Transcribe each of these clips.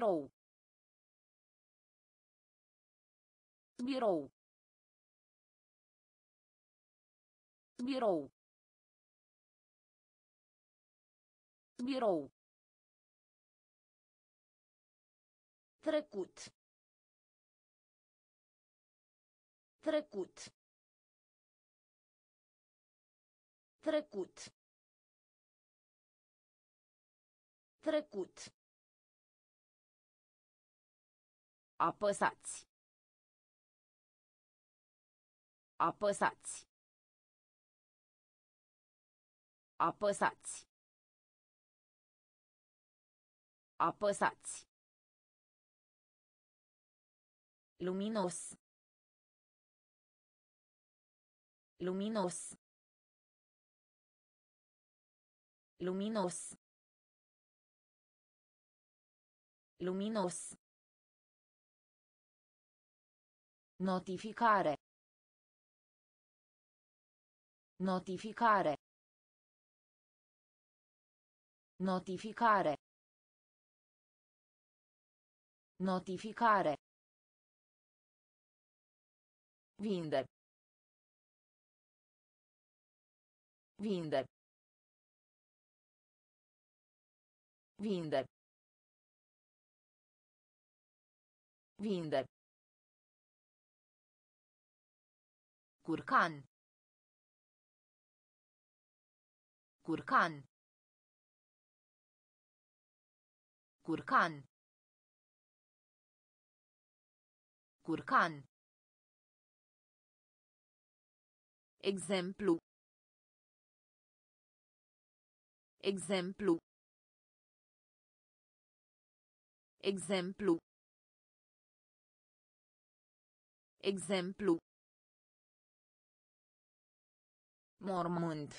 Birou. Birou. Birou. Birou. Trecut. Trecut. Trecut. Trecut. Apăsați. Apăsați. Apăsați. Apăsați. Luminos. Luminos. Luminos. Luminos. Notificare. Notificare. Notificare. Notificare. Vinde. Vinde. Vinde. Vinde. Curcan. Curcan. Curcan. Curcan. Exemplu. Exemplu. Exemplu. Exemplu. Mormânt.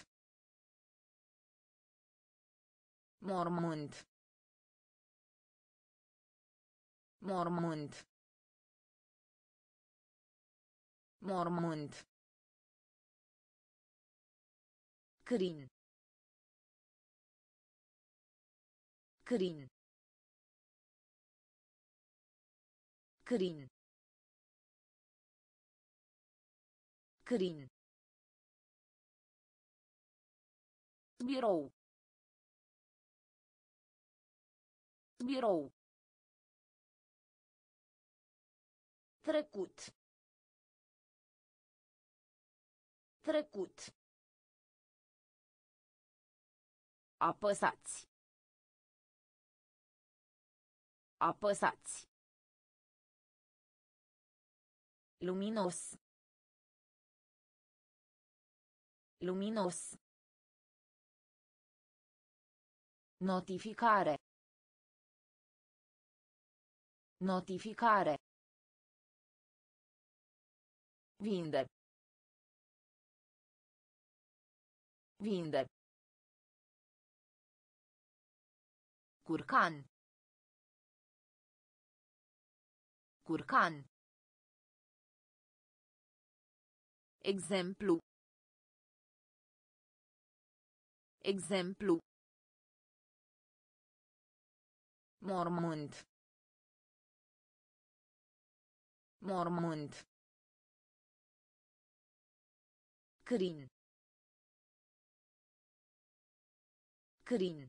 Mormânt. Mormânt. Mormânt. Crin. Crin. Crin. Crin. Birou. Birou. Trecut. Trecut. Apăsați. Apăsați. Luminos. Luminos. Notificare. Notificare. Vinde. Vinde. Curcan. Curcan. Exemplu. Exemplu. Mormânt. Mormânt. Crin. Crin.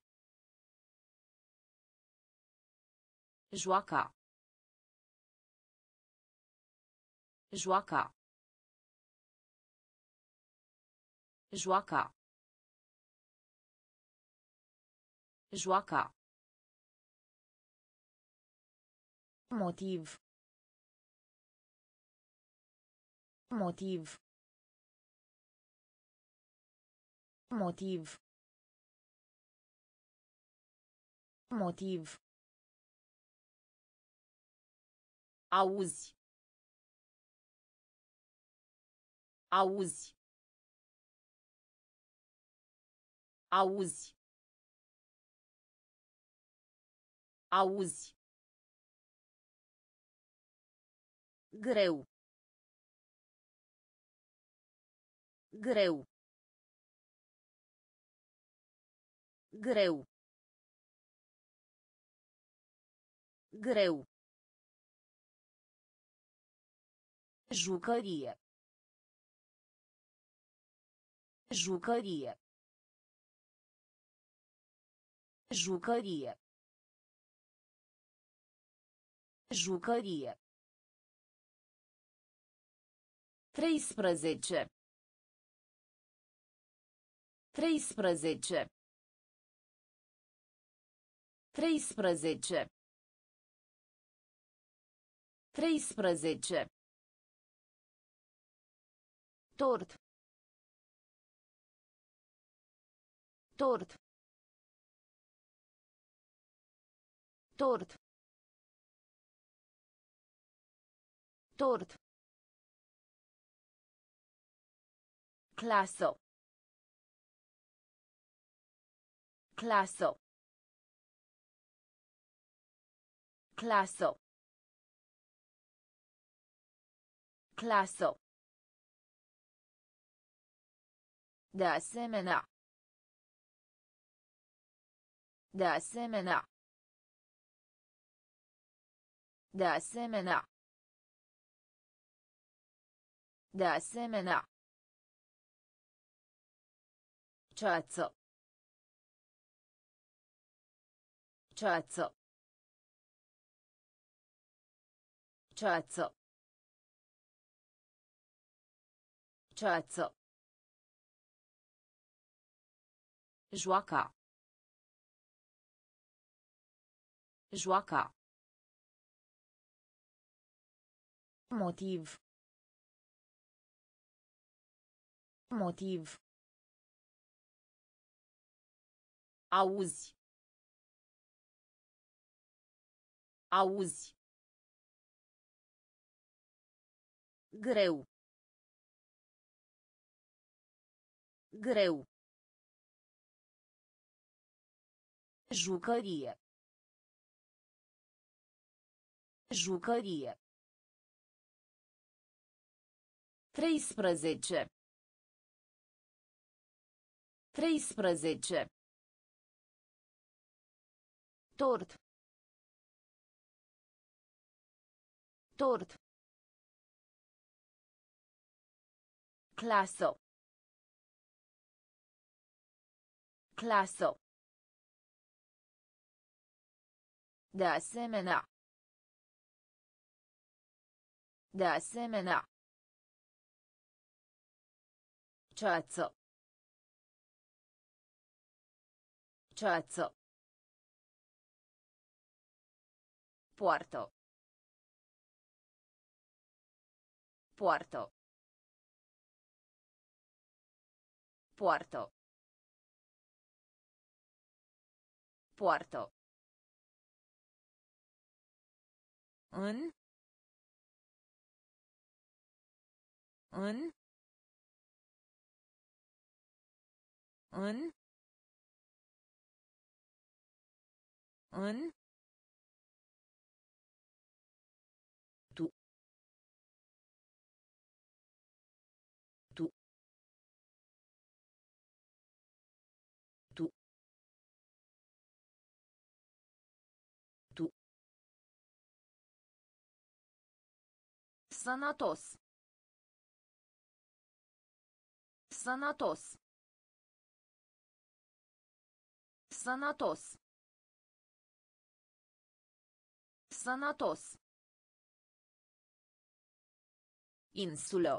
Joaca. Joaca. Joaca. Joaca. Motiv. Motiv. Motiv. Motiv. Auzi. Auzi. Auzi. Auzi. Greu. Greu. Greu. Greu. Jucărie. Jucărie. Jucărie. Jucărie. 13. 13. 13. 13. Tort. Tort. Tort. Tort. Clasă. Clasă. Clasă. Clasă. De asemenea. De asemenea. De asemenea. De asemenea. Ceață. Ceață. Ceață. Ceață. Joaca. Joaca. Motiv. Motiv. Auzi. Auzi. Greu. Greu. Jucărie. Jucărie. 13. 13. Tort. Tort. Clasă. Clasă. De asemenea. De asemenea. Ceață. Ceață. Poartă. Poartă. Poartă. Poartă. În. În. În. În. Tu. Tu. Tu. Tu. Sănătos. Sănătos. Sănătos. Sănătos. Insulă.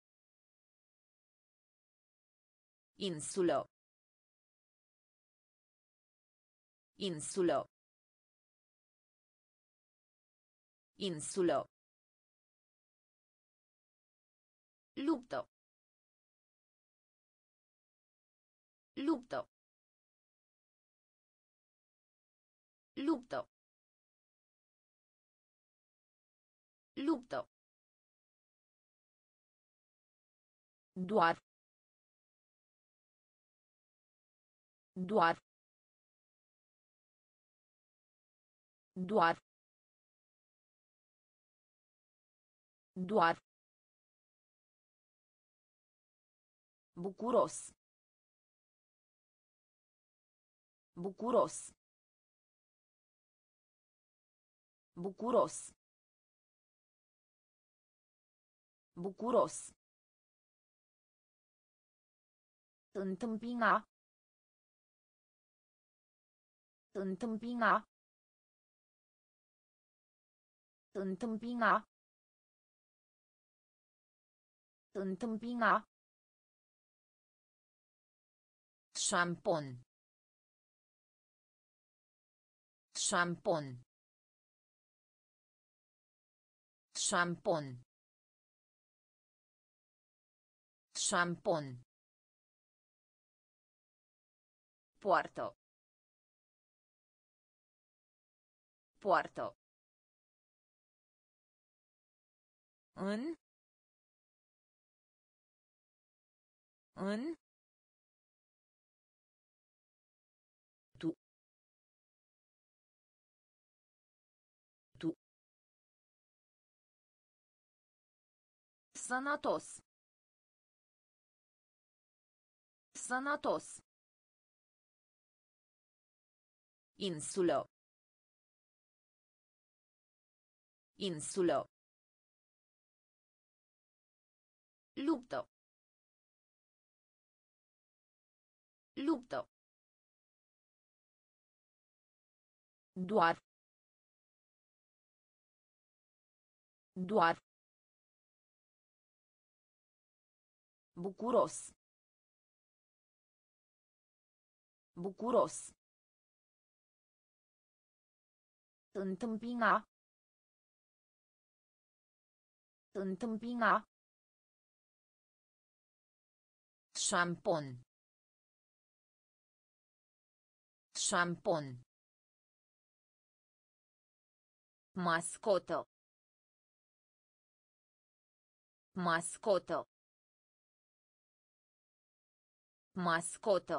Insulă. Insulă. Insulă. Luptă. Luptă. Luptă. Luptă. Doar. Doar. Doar. Doar. Bucuros. Bucuros. Bucuros. Bucuros. Întâmpina. Întâmpina. Întâmpina. Întâmpina. Șampon. Șampon. Șampon. Șampon. Poartă. Poartă. În. În. Tu. Tu. Sănătos. Sănătos. Insulă. Insulă. Luptă. Luptă. Doar. Doar. Bucuros. Bucuros. Întâmpina. Întâmpina. Șampon. Șampon. Mascotă. Mascotă. Mascotă.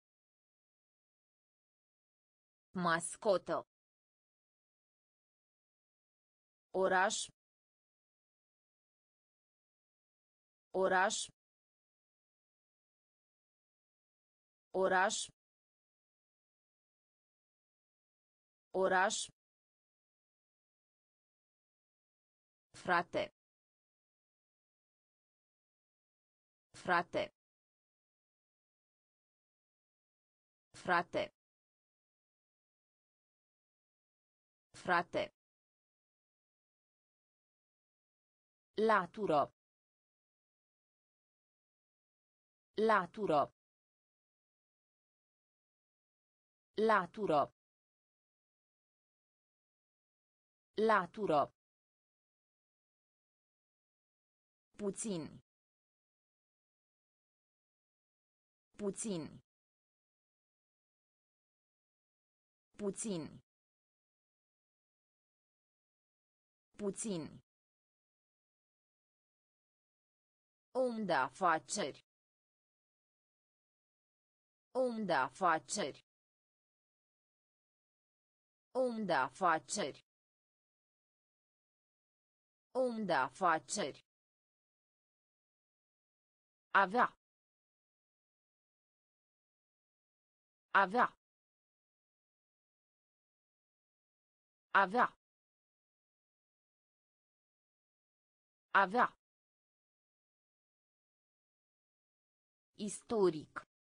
Mascotă. Oraș. Oraș. Oraș. Oraș. Frate. Frate. Frate. Frate. Latură. Latură. Latură. Latură. Puțin. Puțin. Puțin. Puțin. Om de afaceri. Om de afaceri. Om de afaceri. Om de afaceri. Avea. Avea. Avea. Avea. Istoric.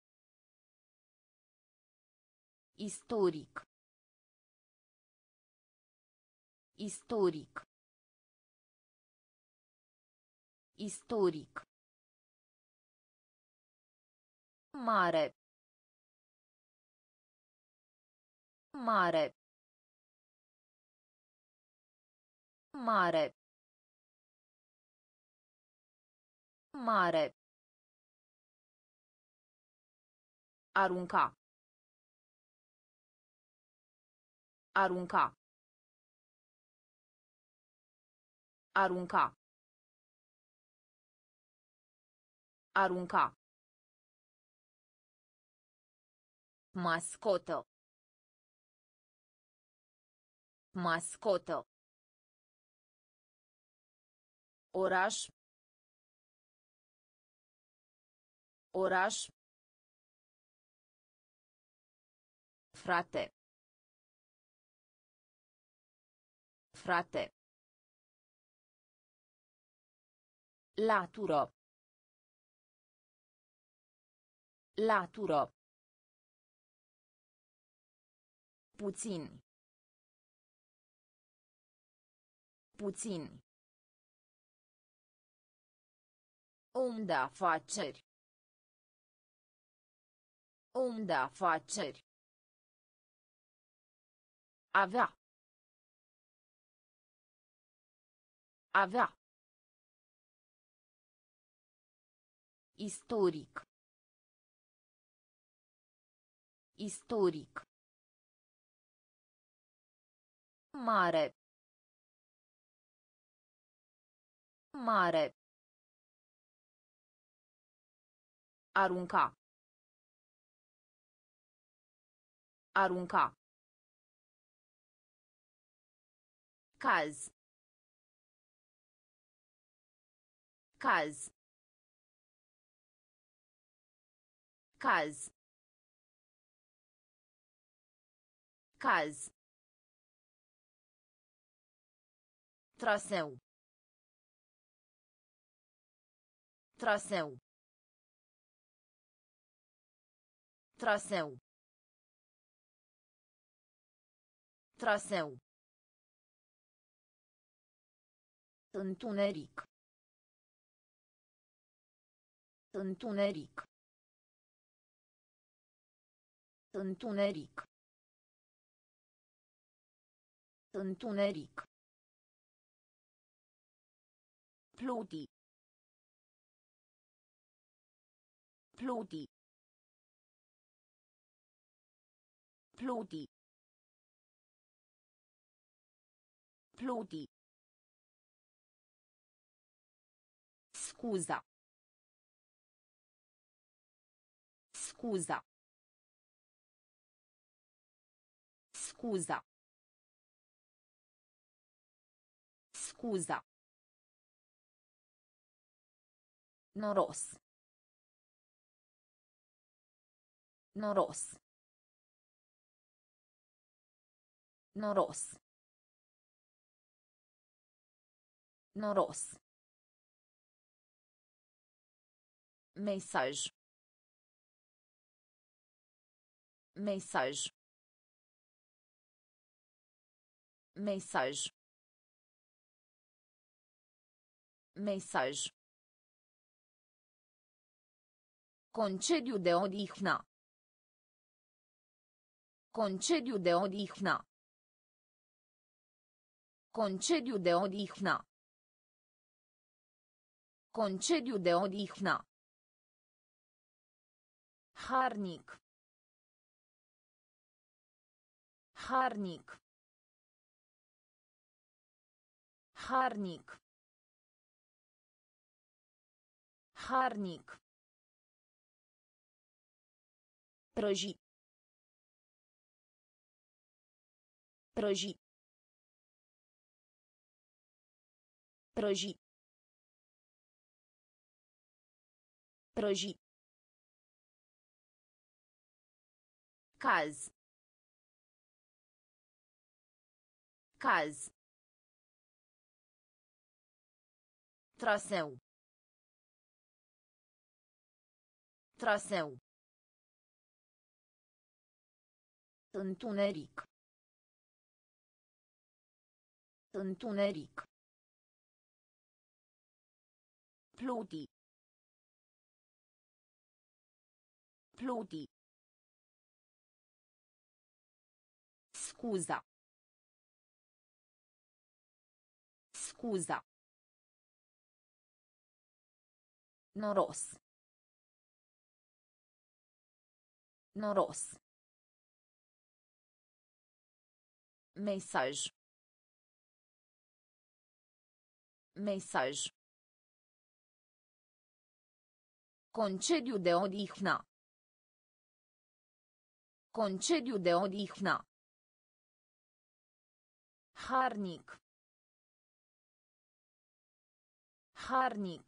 Istoric. Istoric. Istoric. Mare. Mare. Mare. Mare. Arunca. Arunca. Arunca. Arunca. Mascotă. Mascotă. Oraș. Oraș. Frate. Frate. Latură. Latură. Puțin. Puțin. Om de afaceri. Om de afaceri. Avea. Avea. Istoric. Istoric. Mare. Mare. Arunca. Arunca. Caz. Caz. Caz. Caz. Traseu. Traseu. Traseu. Traseu. Întuneric. Întuneric. Întuneric. Întuneric. Pluti. Pluti. Pluti. Pluti. Scuza. Scuza. Scuza. Scuza. Noros. Noros. Noros. Noros. Mesaj. Mesaj. Mesaj. Mesaj. Concediu de odihnă. Concediu de odihnă. Concediu de odihnă. Concediu de odihnă. Harnic. Harnic. Harnic. Harnic. Prăji. Prăji. Prăji. Prăji. Caz. Caz. Traseu. Traseu. Întuneric. Întuneric. Pluti. Pluti. Scuza. Scuza. Noros. Noros. Mesaj. Mesaj. Concediu de odihnă. Concediu de odihnă. Harnic. Harnic.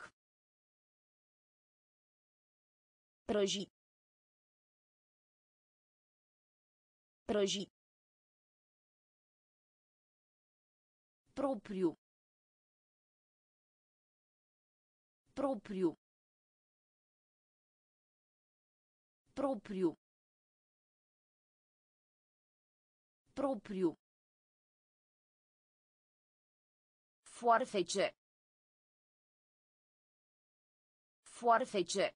Prăji. Prăji. Propriu. Propriu. Propriu. Propriu. Foarfece. Foarfece.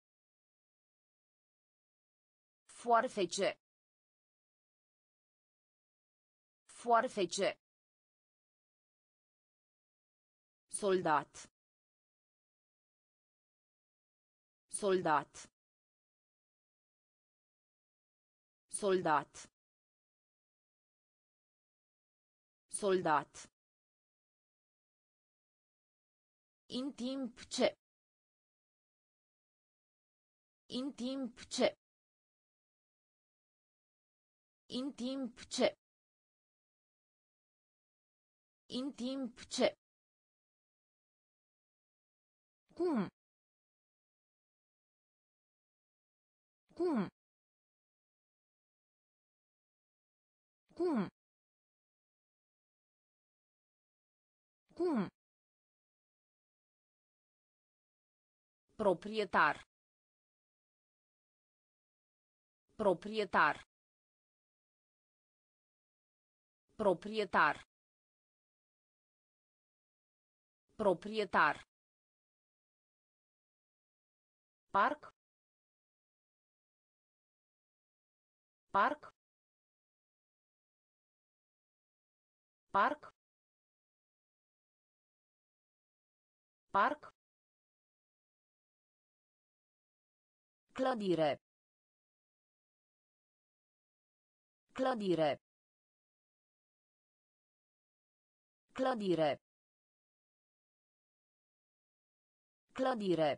Foarfece. Foarfece. Soldat. Soldat. Soldat. Soldat. In timp ce. In timp ce. In timp ce. In timp ce. Cum. Cum. Cum. Cum. Proprietar. Proprietar. Proprietar. Proprietar. Parc. Parc. Parc. Parc. Clădire. Clădire. Clădire. Clădire.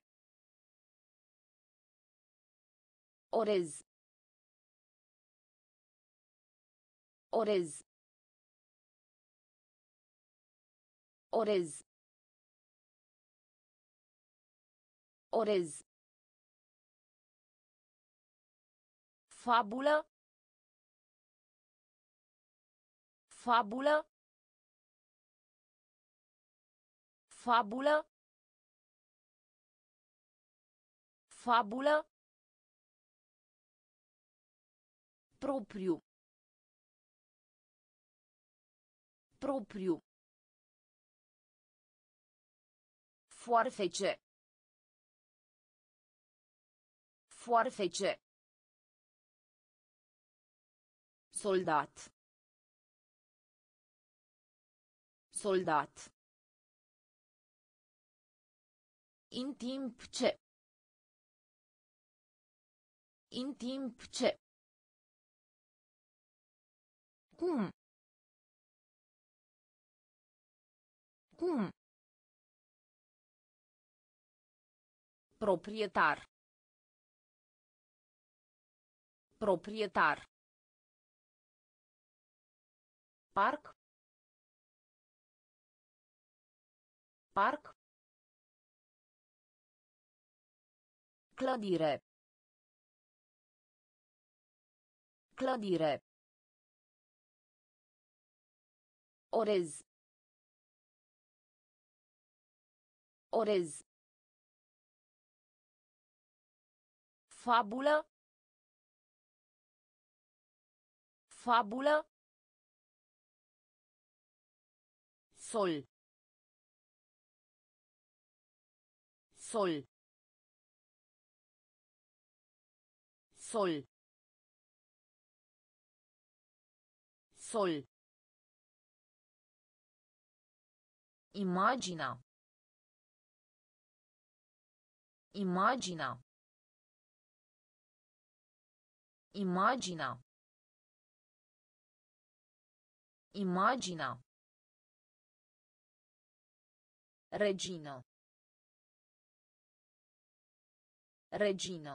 Orez. Orez. Orez. Orez. Fabulă. Fabulă. Fabulă. Fabulă. Propriu. Propriu. Foarfece. Foarfece. Soldat. Soldat. In timp ce. In timp ce. Cum. Cum. Proprietar. Proprietar. Parc. Parc. Clădire. Clădire. Orez. Orez. Fabulă. Fabulă. Sol. Sol. Sol. Sol. Imagina. Imagina. Imagina. Imagina. Regino. Regino.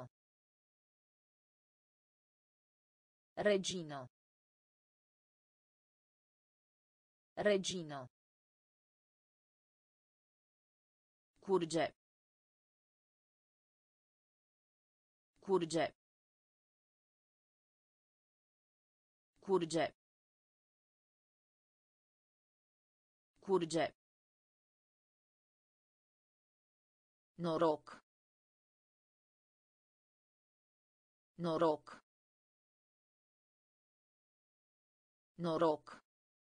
Regino. Regino. Curge. Curge. Curge. Curge. Noroc. Noroc. Noroc.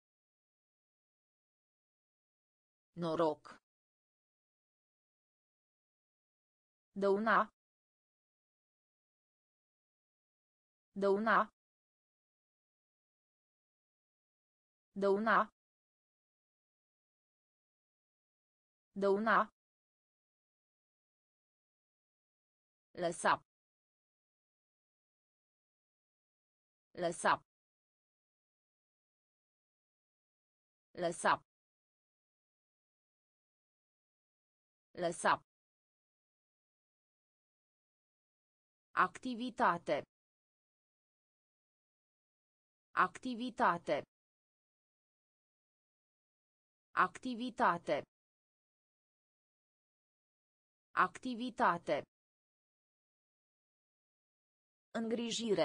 Noroc. Dăuna. Dăuna. Dăuna. Dăuna. Lăsa. Lăsa. Lăsa. Lăsa. Activitate. Activitate. Activitate. Activitate. Îngrijire.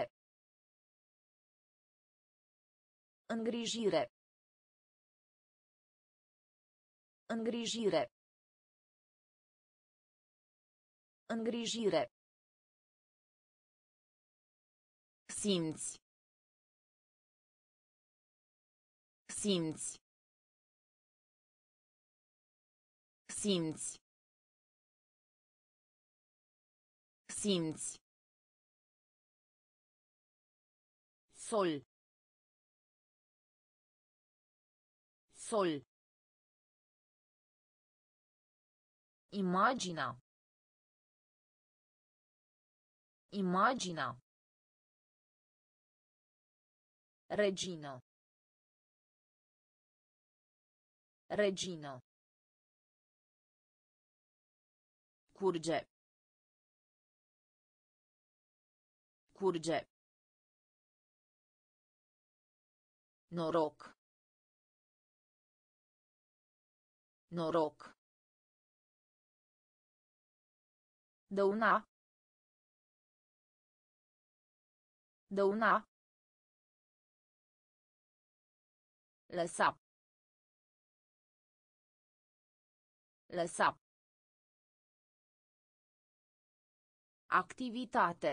Îngrijire. Îngrijire. Îngrijire. Simți. Simți. Simți. Simți. Sol. Sol. Imagina. Imagina. Regino. Regino. Curge. Curge. Noroc. Noroc. Dăuna. Dăuna. Lăsa. Lăsa. Activitate.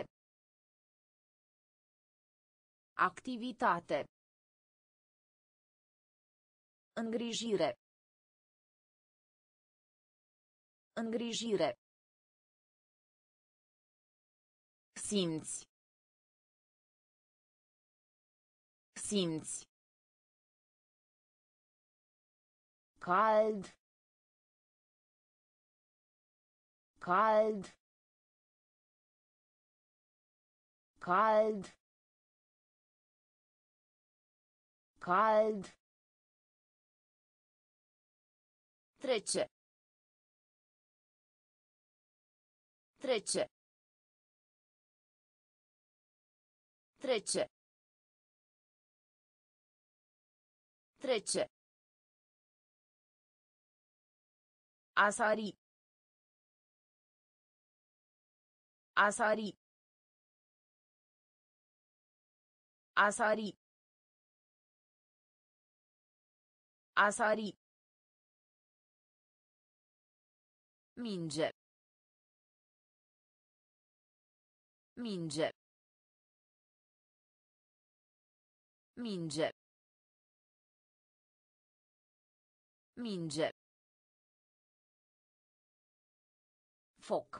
Activitate. Îngrijire. Îngrijire. Simți. Simți. Cald. Cald. Cald. Cald. Trece. Trece. Trece. Trece. A sari. A sari. A sari. A sari. Minge. Minge. Minge. Minge. Foc.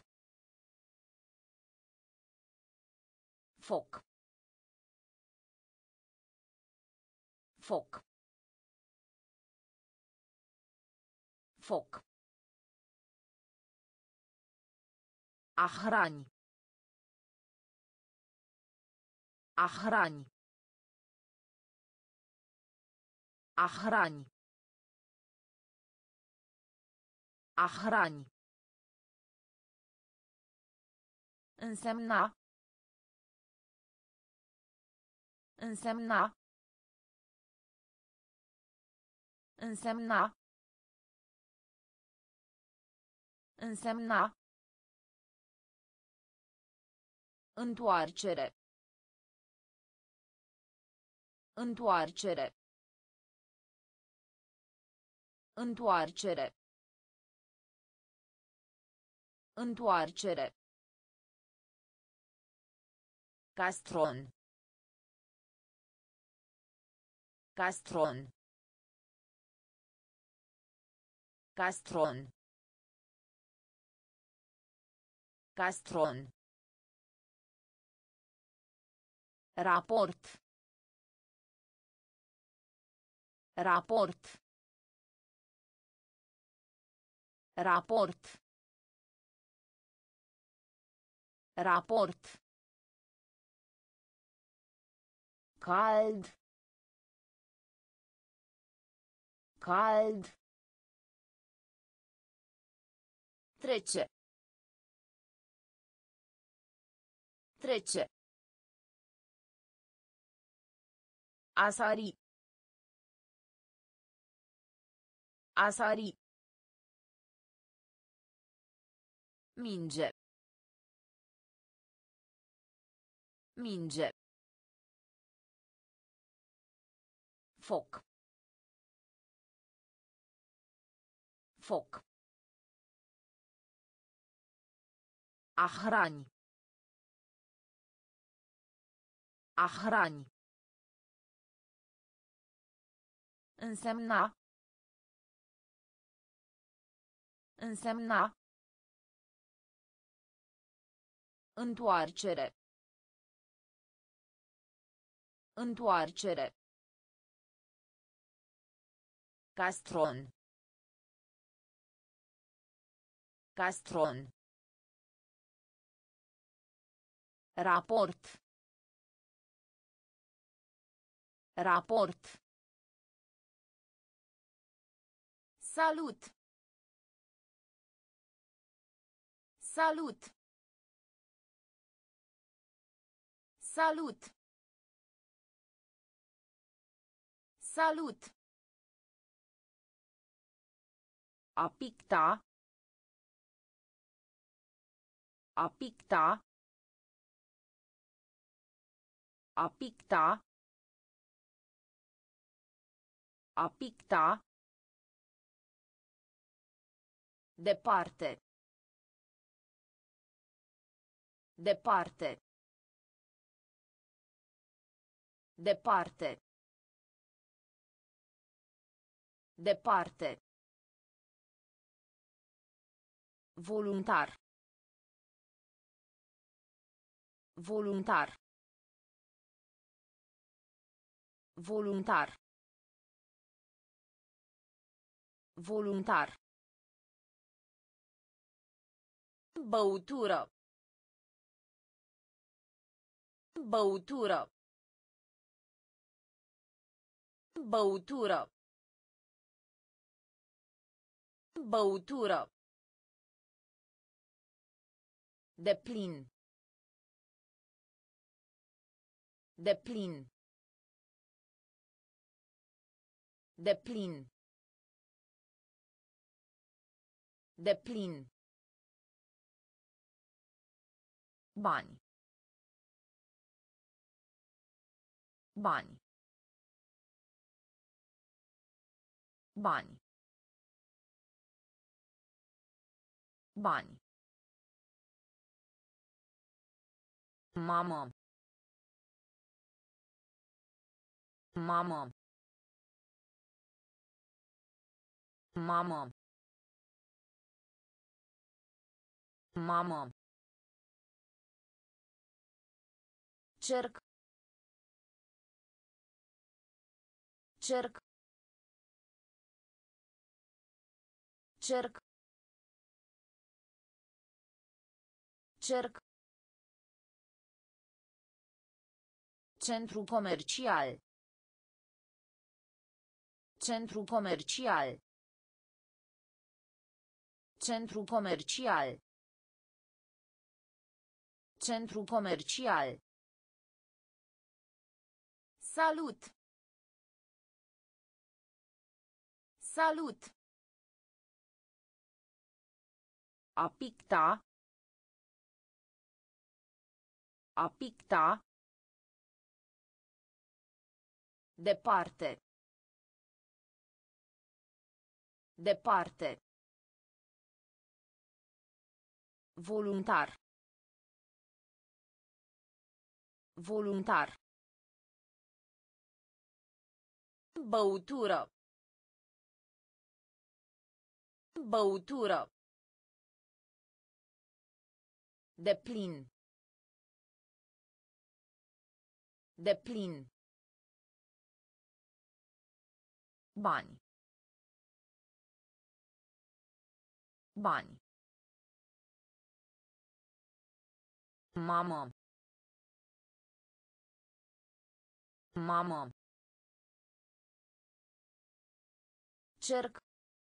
Foc. Foc. Foc. A hrani. A hrani. A hrani. A hrani. Însemna. Însemna. Însemna. Însemna. Întoarcere. Întoarcere. Întoarcere. Întoarcere. Castron. Castron. Castron. Castron. Raport. Raport. Raport. Raport. Cald. Cald. Trece. Trece. A sari. A sari. Minge. Minge. Foc. Foc. A hrani. A hrani. Însemna. Însemna. Întoarcere. Întoarcere. Castron. Castron. Raport. Raport. Salut. Salut. Salut. Salut. A picta. A picta. A picta. A picta. Departe. Departe. Departe. Departe. Voluntar. Voluntar. Voluntar. Voluntar. Băutură. Băutură. Băutură. Băutură. Deplin. Deplin. Deplin. Deplin. Bani. Bani. Bani. Bani. Mamă. Mamă. Mamă. Mamă. Cerc. Cerc. Cerc. Cerc. Centru comercial. Centru comercial. Centru comercial. Centru comercial. Salut. Salut. A picta. A picta. Departe. Departe. Voluntar. Voluntar. Băutură. Băutură. Deplin. Deplin. Bani. Bani. Mamă. Mamă. Cerc.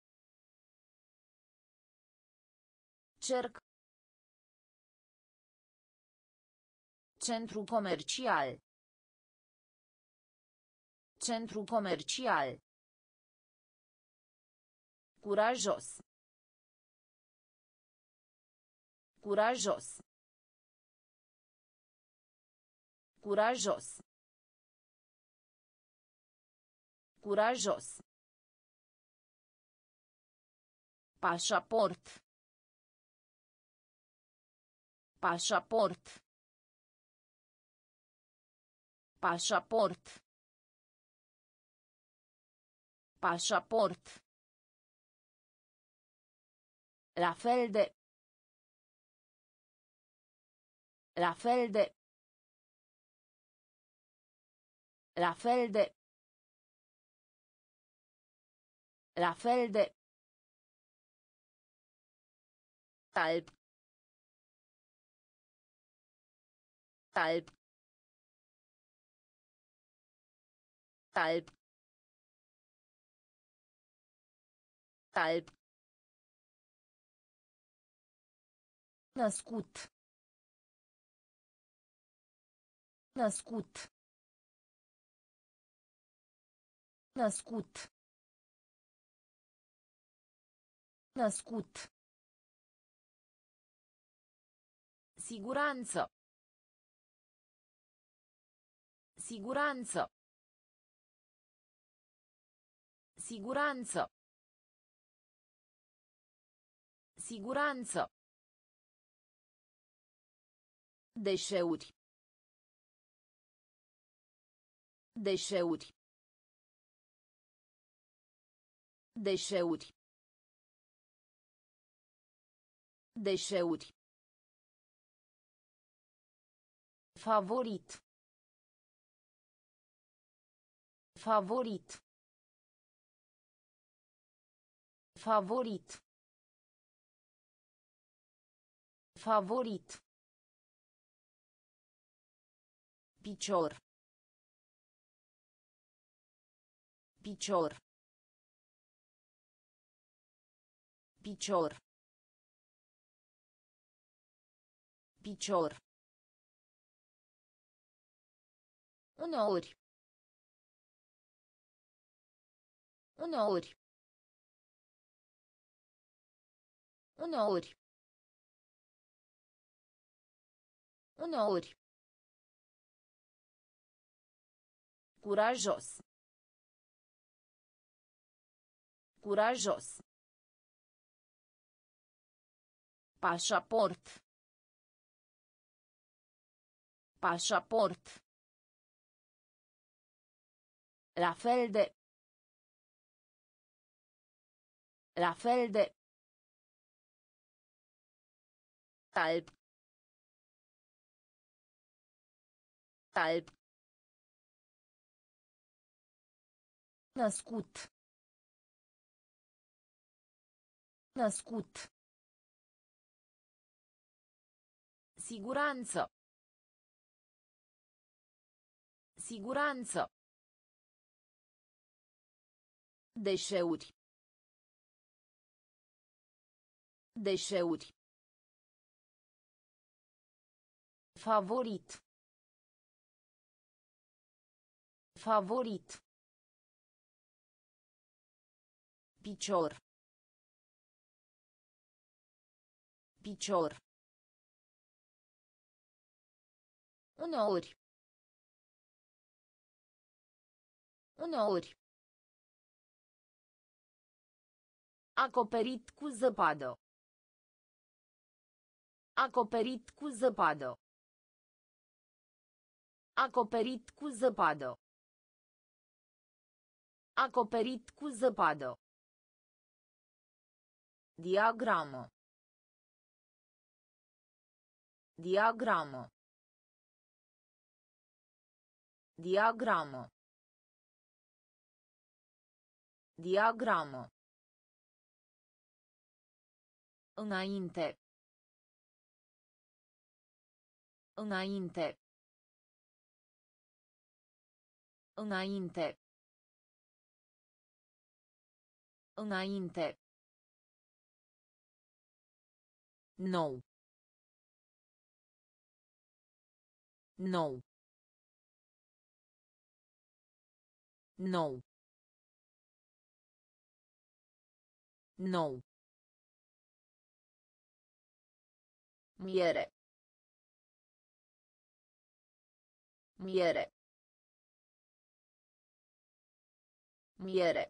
Cerc. Centru comercial. Centru comercial. Curajos. Curajos. Curajos. Curajos. Pașaport. Pașaport. Pașaport. Pașaport. La fel de. La fel de. La fel de. La fel de. Talp. Talp. Talp. Talp. Născut. Născut. Născut. Născut. Siguranță. Siguranță. Siguranță. Siguranță. Deșeuri. Deșeuri. Deșeuri. Deșeuri. Favorit. Favorit. Favorit. Favorit. Picior. Picior. Picior. Picior. Uneori. Uneori. Uneori. Uneori. Curajos. Curajos. Pașaport. Pașaport. La fel de. La fel de. Talp. Talp. Născut. Născut. Siguranță. Siguranță. Deșeuri. Deșeuri. Favorit. Favorit. Picior. Picior. Uneori. Uneori. Acoperit cu zăpadă. Acoperit cu zăpadă. Acoperit cu zăpadă. Acoperit cu zăpadă. Diagramă. Diagramă. Diagramă. Diagramă. Înainte. Înainte. Înainte. Înainte. Nou. Nou. Nou. Nou. Miere. Miere. Miere.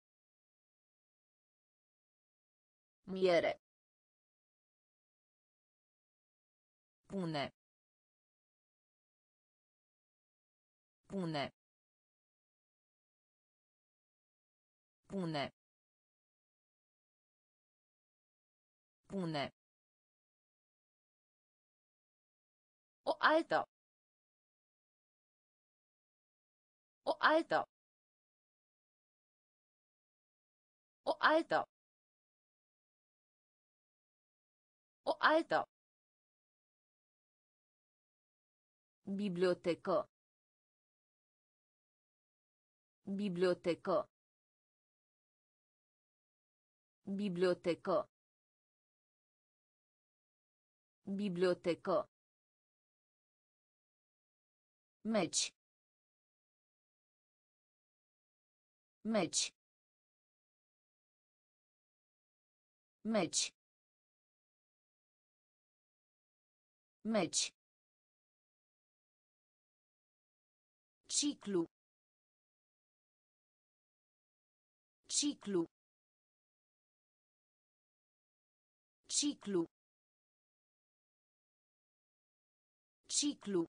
Miere. Pune. Pune. Pune. Pune. O altă. O altă. O altă. O altă. Bibliotecă. Bibliotecă. Bibliotecă. Bibliotecă. Meci. Meci. Meci. Meci. Ciclu. Ciclu. Ciclu. Ciclu.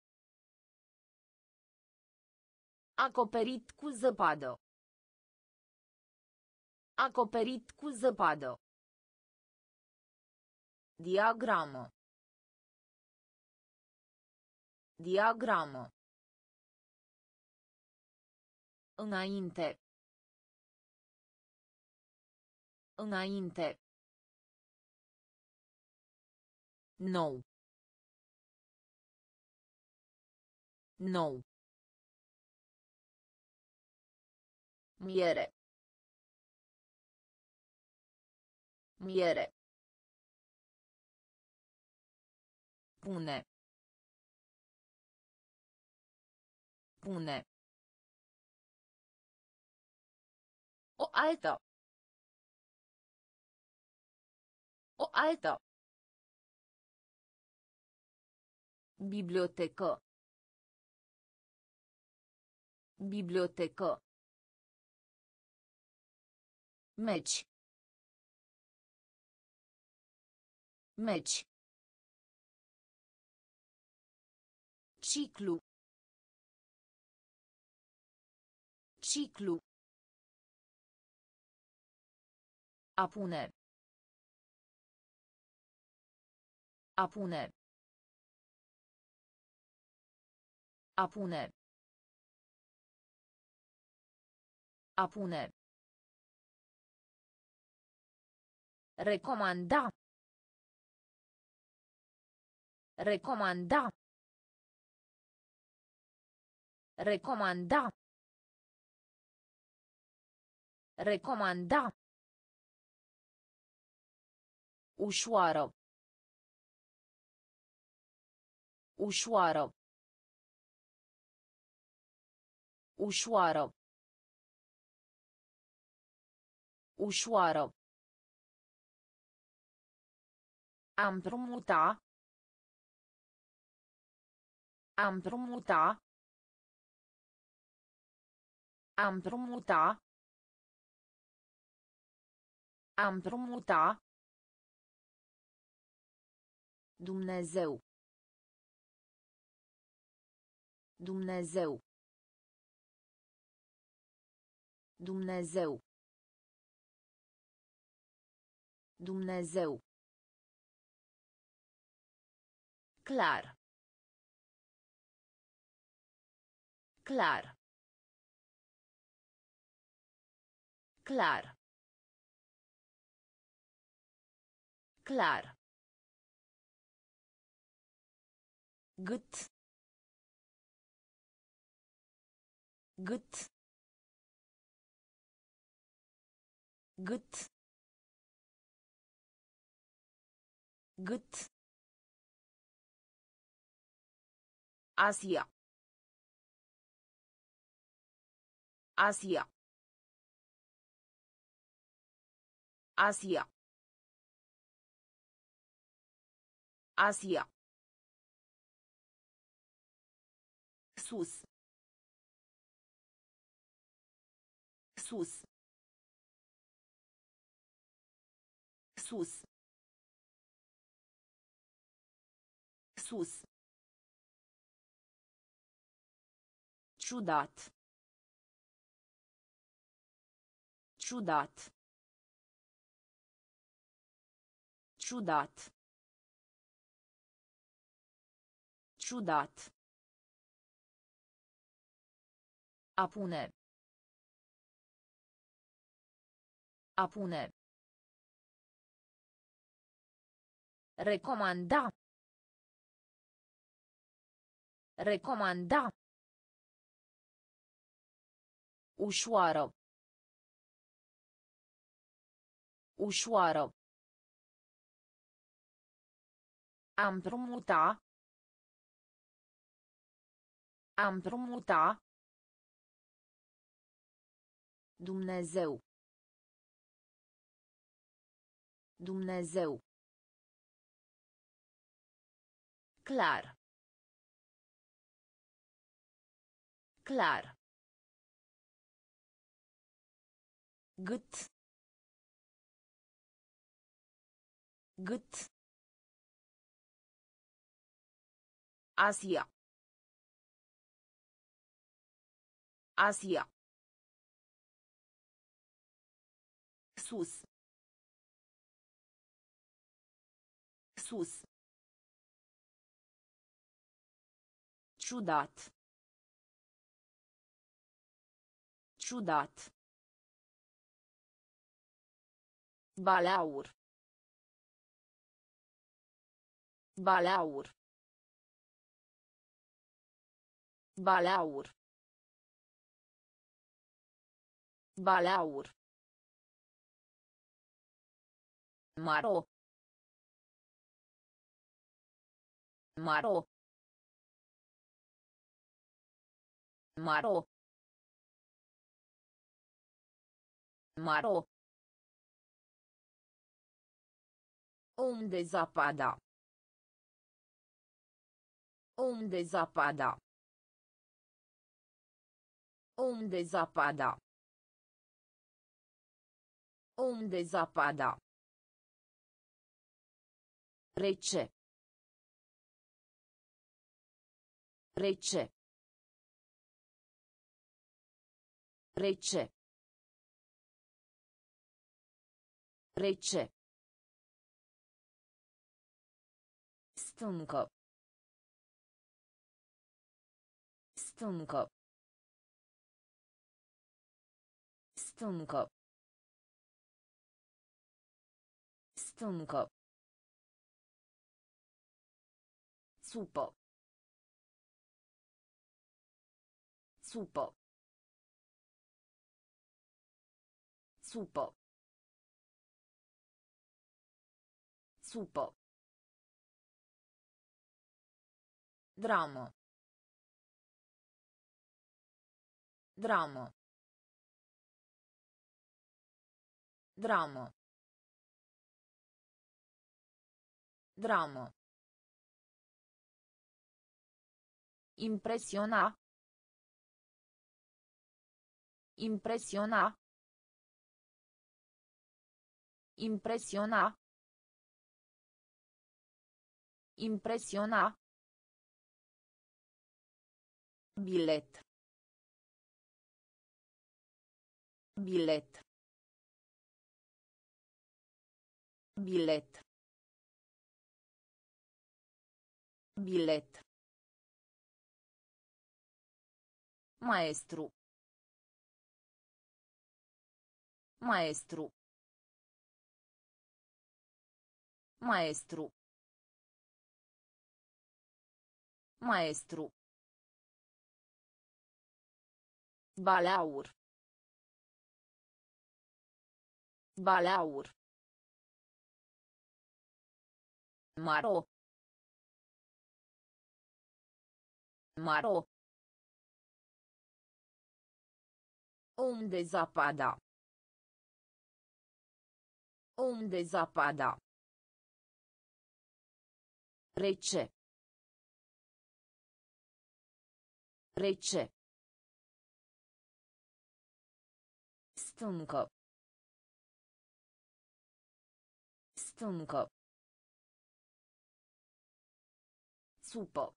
Acoperit cu zăpadă. Acoperit cu zăpadă. Diagramă. Diagramă. Înainte. Înainte. Nou. Nou. Miere. Miere. Pune. Pune. O altă. O altă. Bibliotecă. Bibliotecă. Meci. Meci. Ciclu. Ciclu. A pune. A pune. A pune. A pune. Recomanda. Recomanda. Recomanda. Recomanda. Ușoară. Ușoară. Ușoară. Ușoară. Am împrumuta. Am împrumuta. Am împrumuta. A împrumuta. Dumnezeu. Dumnezeu. Dumnezeu. Dumnezeu. Clar. Clar. Clar. Clar. Gât. Gât. Gât. Gât. Asia. Asia. Asia. Asia. Sus. Sus. Sus. Sus. Ciudat. Ciudat. Ciudat. Ciudat. A pune. A pune. Recomanda. Recomanda. Ușoară. Ușoară. A împrumuta. A împrumuta. Dumnezeu. Dumnezeu. Clar. Clar. Gât. Gât. Asia. Asia. Sus. Sus. Ciudat. Ciudat. Balaur. Balaur. Balaur. Balaur. Maro. Maro. Maro. Maro. Unde zapada. Unde zapada. Unde zapada. Unde zapada. Rece. Rece. Rece. Rece. Stâncă. Stâncă. Stâncă. Stâncă. Supă. Supă. Supă. Supă. Dramă. Dramă. Dramă. Dramă. Impresiona. Impresiona. Impresiona. Impresiona. Bilet. Bilet. Bilet. Bilet. Maestru. Maestru. Maestru. Maestru. Balaur. Balaur. Maro. Maro. Unde zapada. Unde zapada. Rece. Rece. Stâncă. Stâncă. Supă.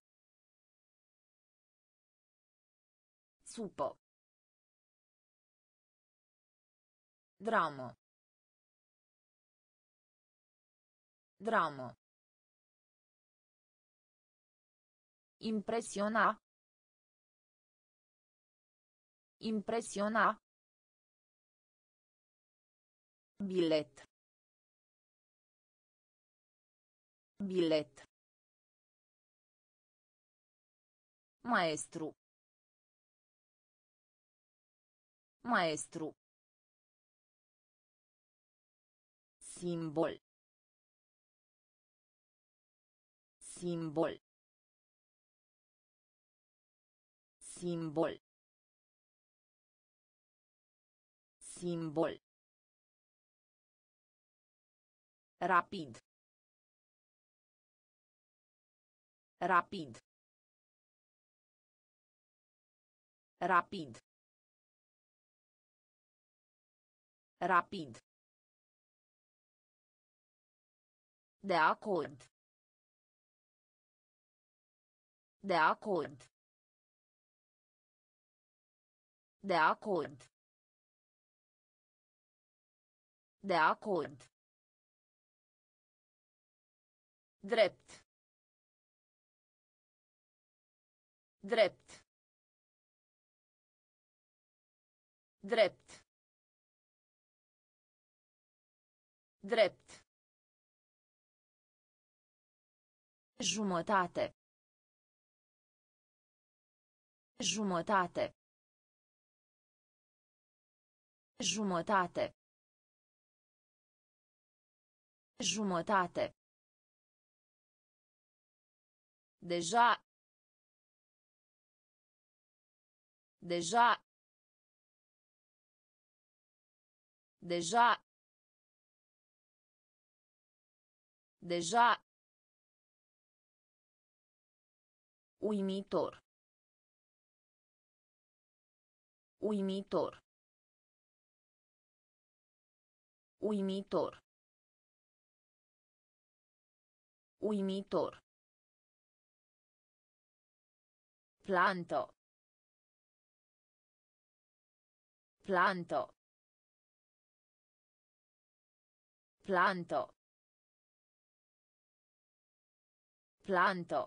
Supă. Dramă. Dramă. Impresiona. Impresiona. Bilet. Bilet. Maestru. Maestru. Simbol. Simbol. Simbol. Simbol. Rapid. Rapid. Rapid. Rapid. De acord. De acord. De acord. De acord. Drept. Drept. Drept. Drept. Jumătate. Jumătate. Jumătate. Jumătate. Deja. Deja. Deja. Deja. Uimitor. Uimitor. Uimitor. Uimitor. Planto. Planto. Planto. Planto.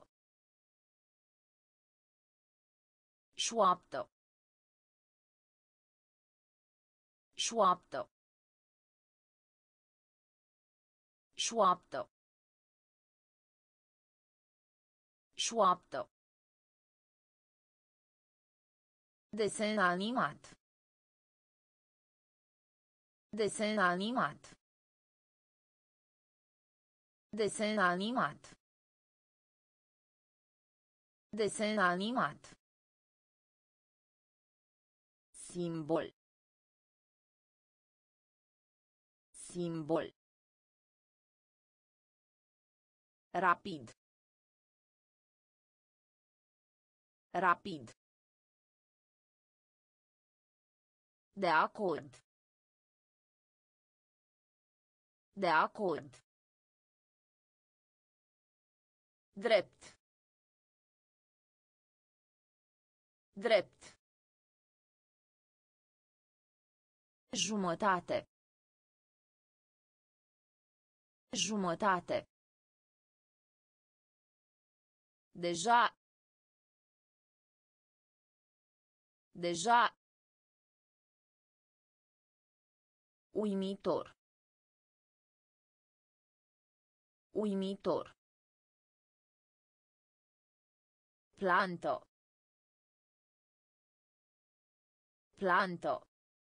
Șoaptă. Șoaptă. Șoaptă. Șoaptă. Desen animat. Desen animat. Desen animat. Desen animat. Simbol. Simbol. Rapid. Rapid. De acord. De acord. Drept. Drept. Jumătate. Jumătate. Deja. Deja. Uimitor. Uimitor. Planto. Planto.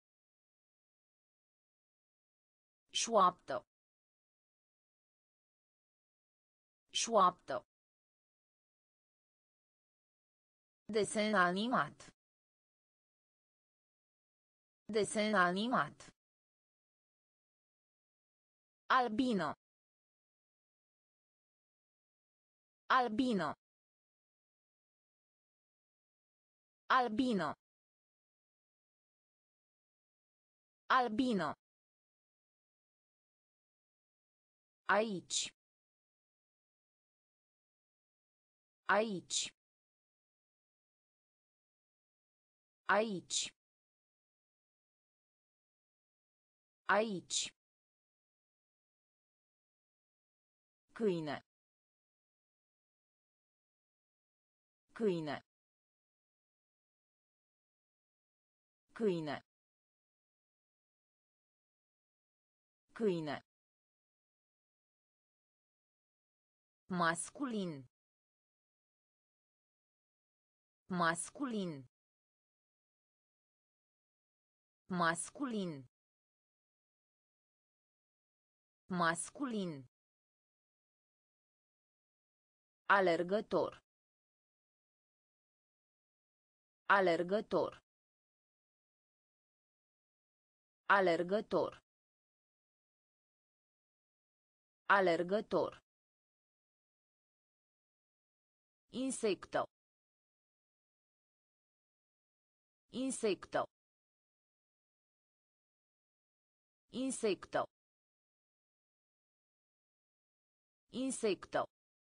Șoaptă. Șoaptă. Desen animat. Desen animat. Albino. Albino. Albino. Albino. Aici. Aici. Aici. Aici. Câine. Câine. Câine. Câine. Masculin. Masculin. Masculin. Masculin. Alergător. Alergător. Alergător. Alergător. Insecto. Insecto. Insecto. Insecto.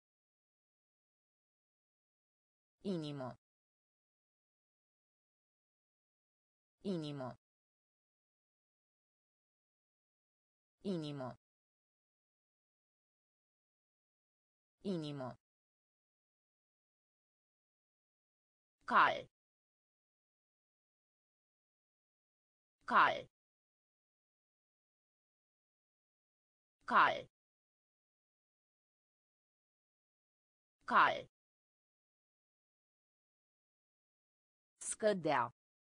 Inimo. Inimo. Inimo. Inimo. Cal. Cal. Cal. Cal. Scădea.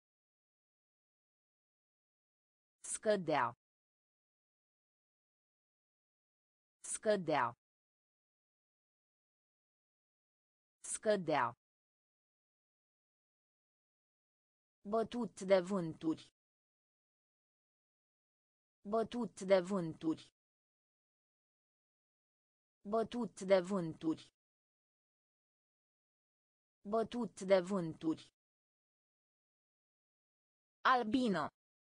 Scădea. Scădea. Scădea. Bătut de vânturi. Bătut de vânturi. Bătut de vânturi. Bătut de vânturi. Albino.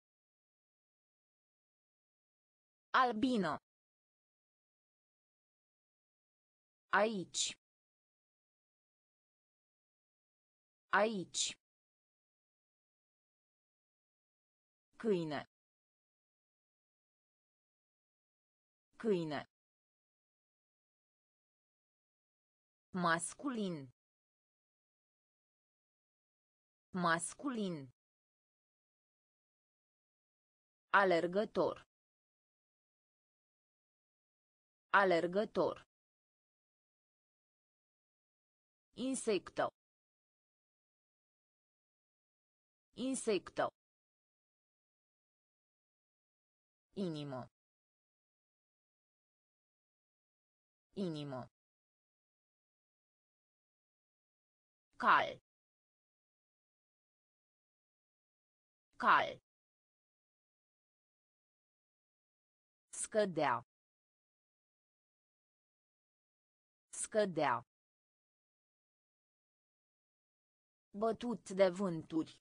Albino. Aici. Aici. Câine. Câine. Masculin. Masculin. Alergător. Alergător. Insecto. Insecto. Inimo. Inimo. Cal. Cal. Scădea. Scădea. Bătut de vânturi.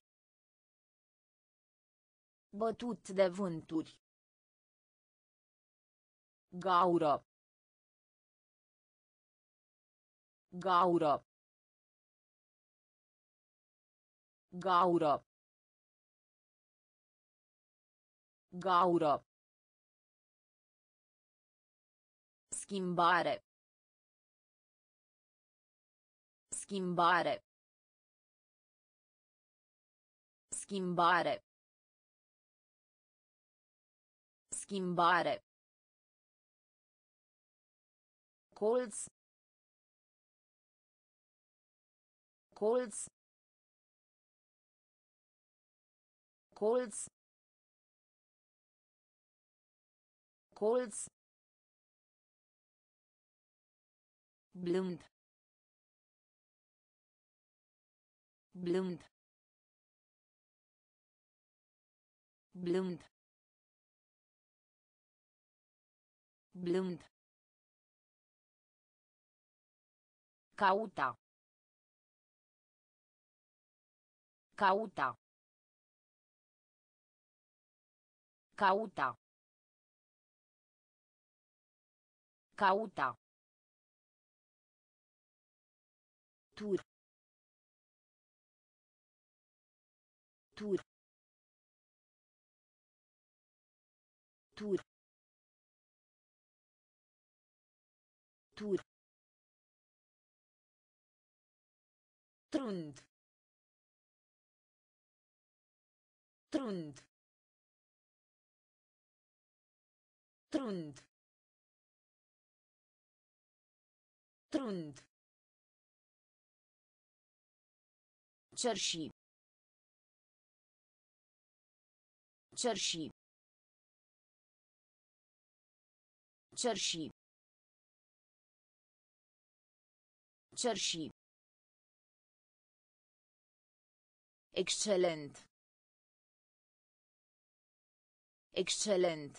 Bătut de vânturi. Gaură. Gaură. Gaură. Gaură. Schimbare. Schimbare. Schimbare. Schimbare. Colț. Colț. Colț. Colț. Blând. Blând. Blând. Blând. Cauta. Cauta. Cauta. Cauta. Tur. Tur. Tur. Tur. Trund. Trund. Trund. Trund. Cerși. Cerși. Cerși. Cerși. Excelent. Excelent.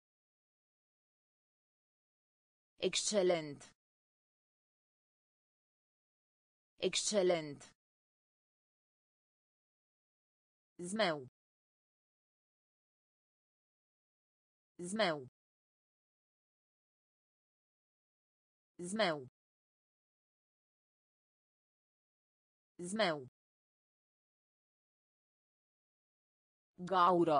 Excelent. Excelent. Zmeu. Zmeu. Zmeu. Zmeu. Gaură.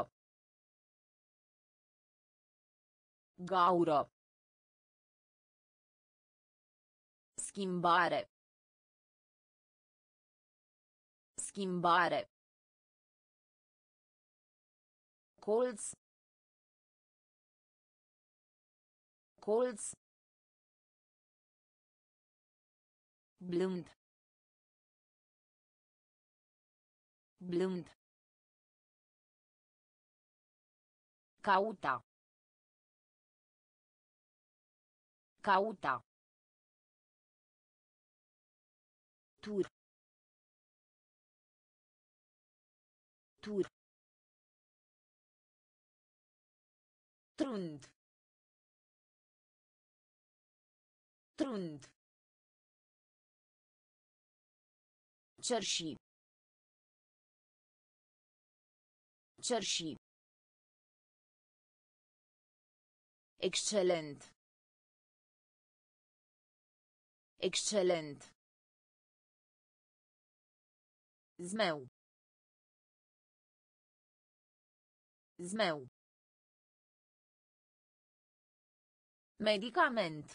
Gaură. Schimbare. Schimbare. Colț. Colț. Blând. Blând. Cauta. Cauta. Tur. Tur. Trund. Trund. Cerși. Cerși. Excelent. Excelent. Zmeu. Zmeu. Medicament.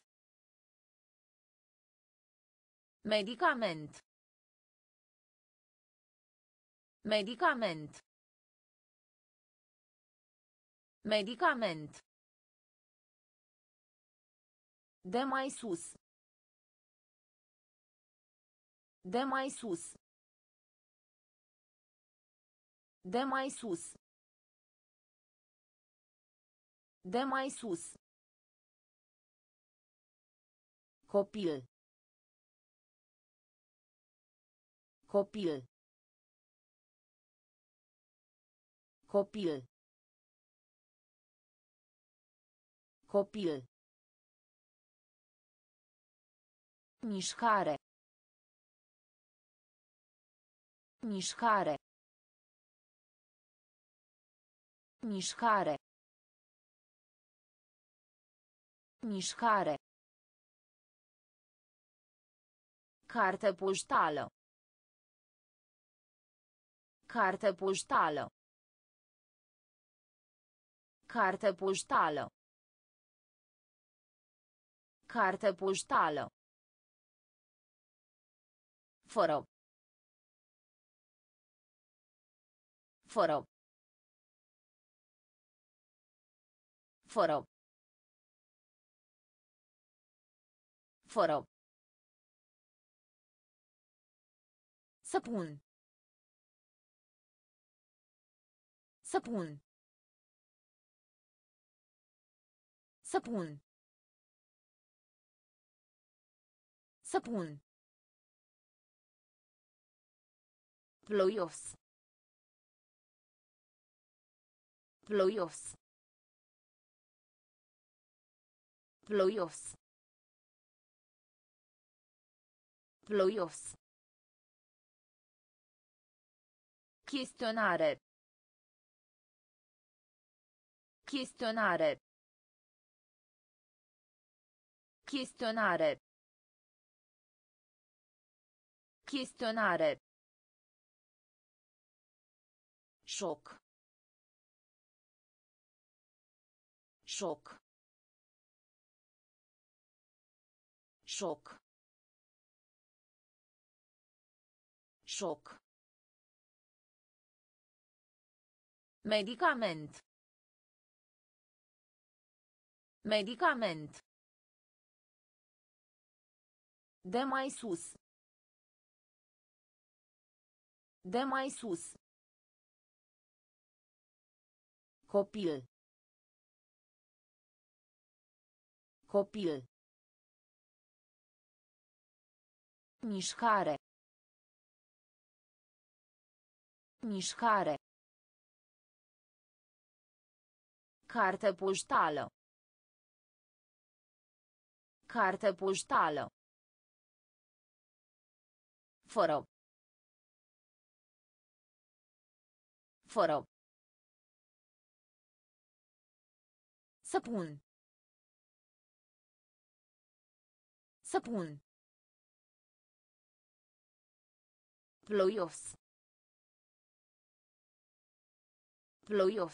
Medicament. Medicament. Medicament. De mai sus. De mai sus. De mai sus. De mai sus. Copil. Copil. Copil. Copil. Mișcare. Mișcare. Mișcare. Mișcare. Carte poștală. Carte poștală. Carte poștală. Carte poștală. Fără. Fără. Fără. Fără. Săpun. Săpun. Săpun. Săpun. Ploios. Ploios. Ploios. Ploios. Chestionare. Chestionare. Chestionare. Chestionare. Șoc. Șoc. Șoc. Șoc. Medicament. Medicament. De mai sus. De mai sus. Copil. Copil. Mișcare. Mișcare. Carte poștală. Carte poștală. Fără. Fără. Săpun. Săpun. Ploios. Ploios.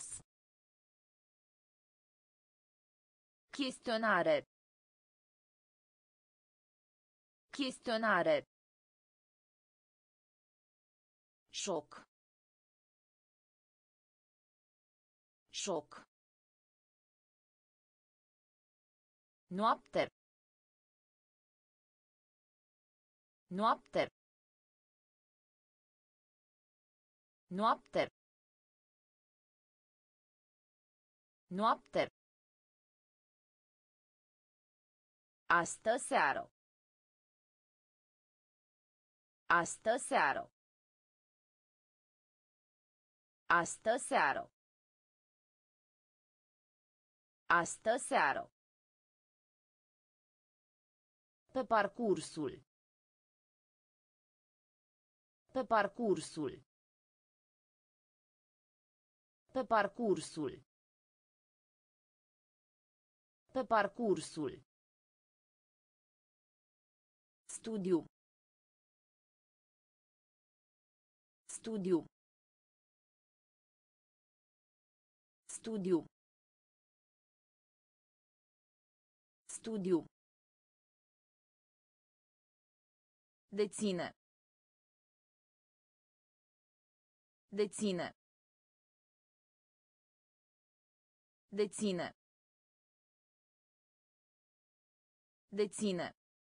Chestionare. Chestionare. Șoc. Șoc. Noapte. Noapte. Noapte. Noapte. Astă seară. Astă seară. Astă seară. Astă seară. Pe parcursul. Pe parcursul. Pe parcursul. Pe parcursul. Studiu. Studiu. Studiu. Studiu. Deține. Deține. Deține. Deține.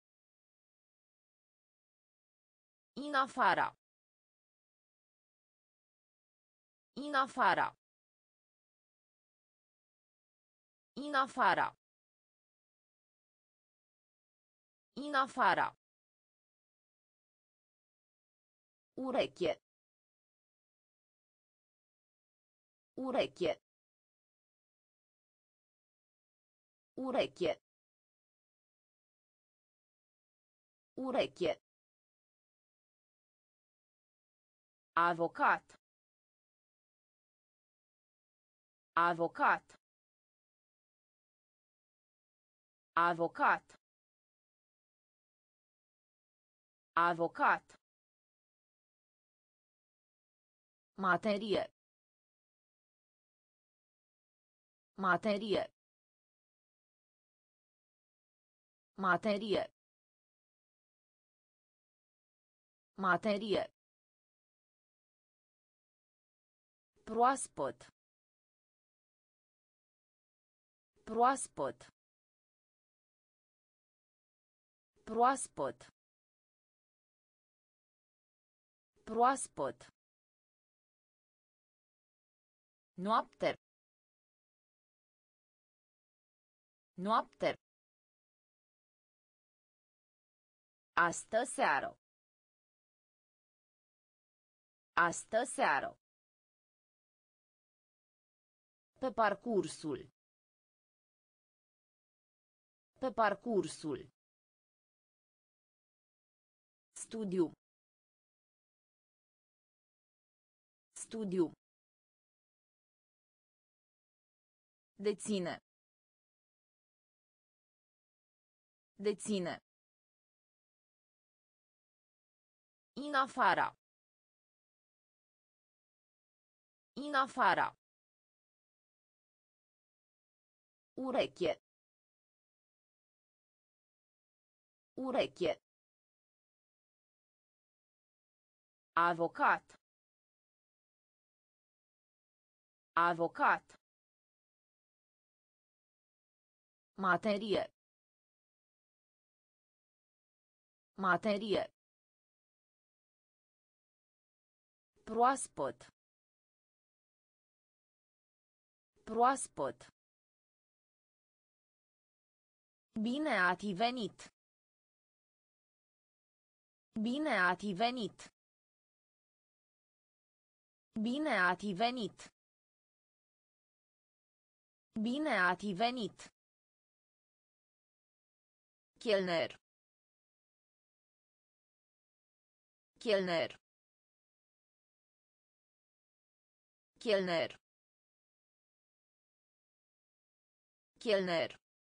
In afara. In afara. In afara. In afara. Ureche. Ureche. Ureche. Ureche. Avocat. Avocat. Avocat. Avocat. Materie. Materie. Materie. Materie. Proaspăt. Proaspăt. Proaspăt. Proaspăt. Noapte. Noapte. Astă seară. Astă seară. Pe parcursul. Pe parcursul. Studiu. Studiu. Deține. Deține. In afara. In afara. Ureche. Ureche. Avocat. Avocat. Materie. Materie. Proaspăt. Proaspăt. Bine ați venit. Bine ați venit. Bine ați venit. Bine ați venit. Chelner. Chelner. Chelner. Chelner.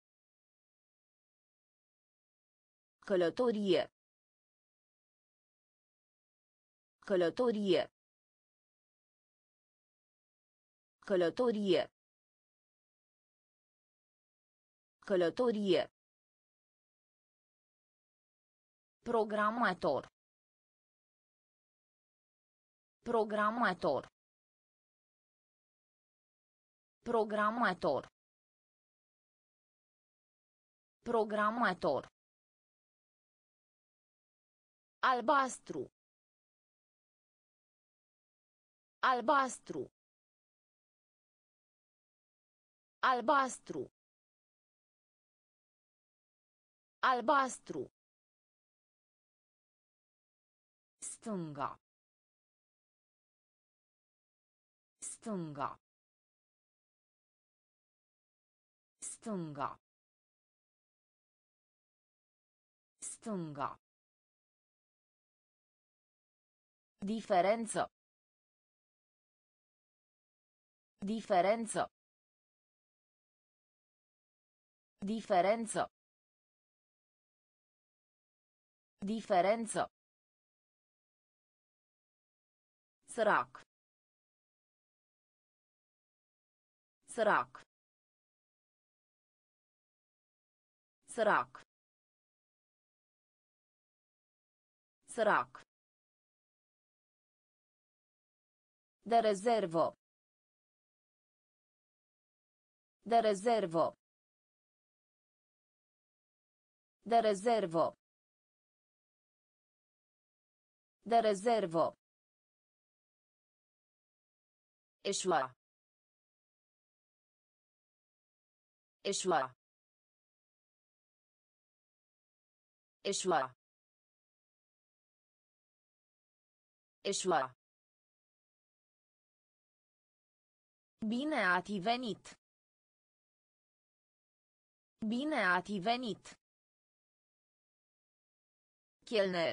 Călătorie. Călătorie. Călătorie. Călătorie. Programator. Programator. Programator. Programator. Albastru. Albastru. Albastru. Albastru. Stânga. Stânga. Stânga. Stânga. Diferență. Diferență. Diferență. Diferență. Sărac. Sărac. Sărac. Sărac. De rezervă. De rezervă. De rezervă. De rezervă. Eșua. Eșua. Eșua. Eșua. Bine ați venit. Bine ați venit. Chelner.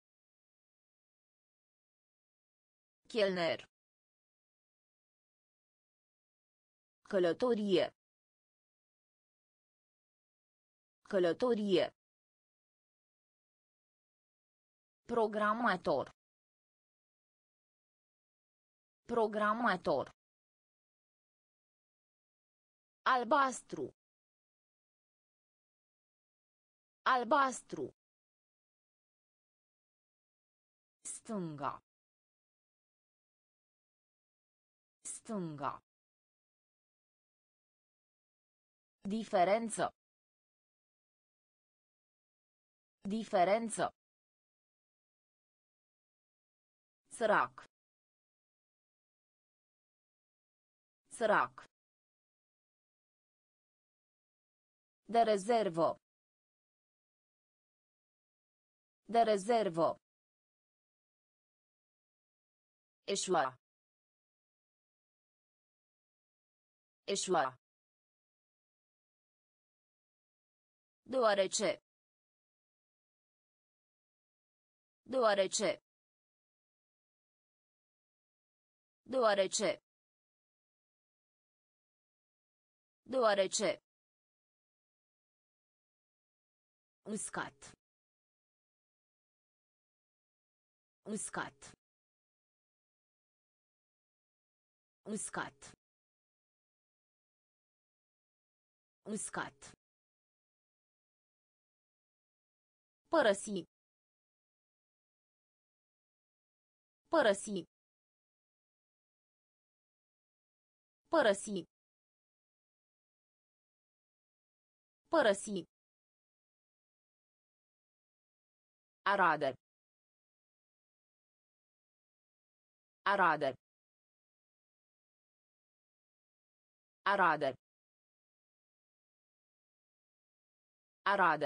Chelner. Călătorie. Călătorie. Programator. Programator. Albastru. Albastru. Stânga. Stânga. Diferență. Diferență. Sărac. Sărac. De rezervă. De rezervă. Eșua. Eșua. Deoarece. Deoarece. Deoarece. Deoarece. Uscat. Uscat. Uscat. Uscat. Părăsi. Părăsi. Părăsi. Părăsi. Arade. Arade. Arade. Arade.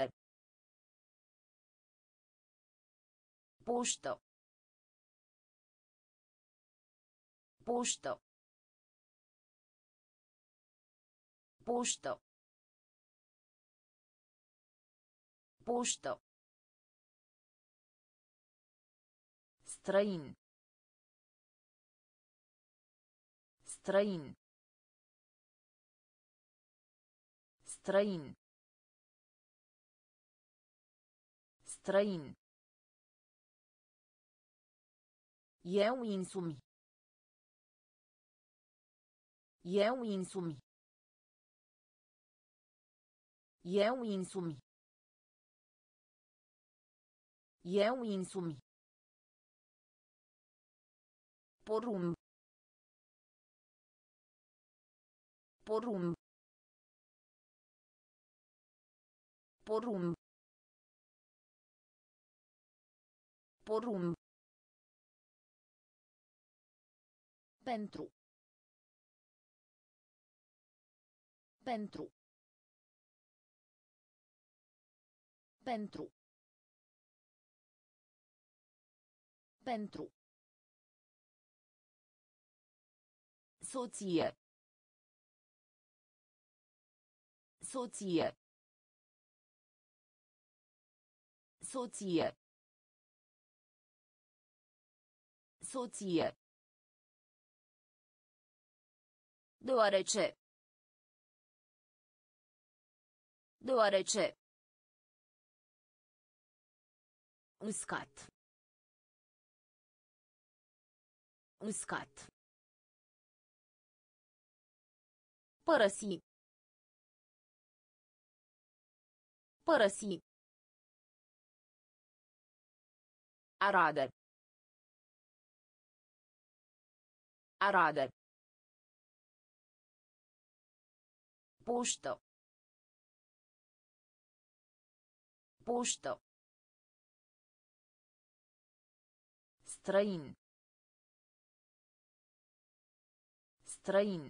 Poștă. Poștă. Poștă. Poștă. Străin. Străin. Străin. Străin. Eu însumi. Eu însumi. Eu însumi. Eu însumi. Porumb. Porumb. Porumb. Porumb. Pentru. Pentru. Pentru. Pentru. Soție. Soție. Soție. Soție. Deoarece. Deoarece. Uscat. Uscat. Părăsi. Părăsi. Arade. Arade. Poștă. Poștă. Străin. Străin.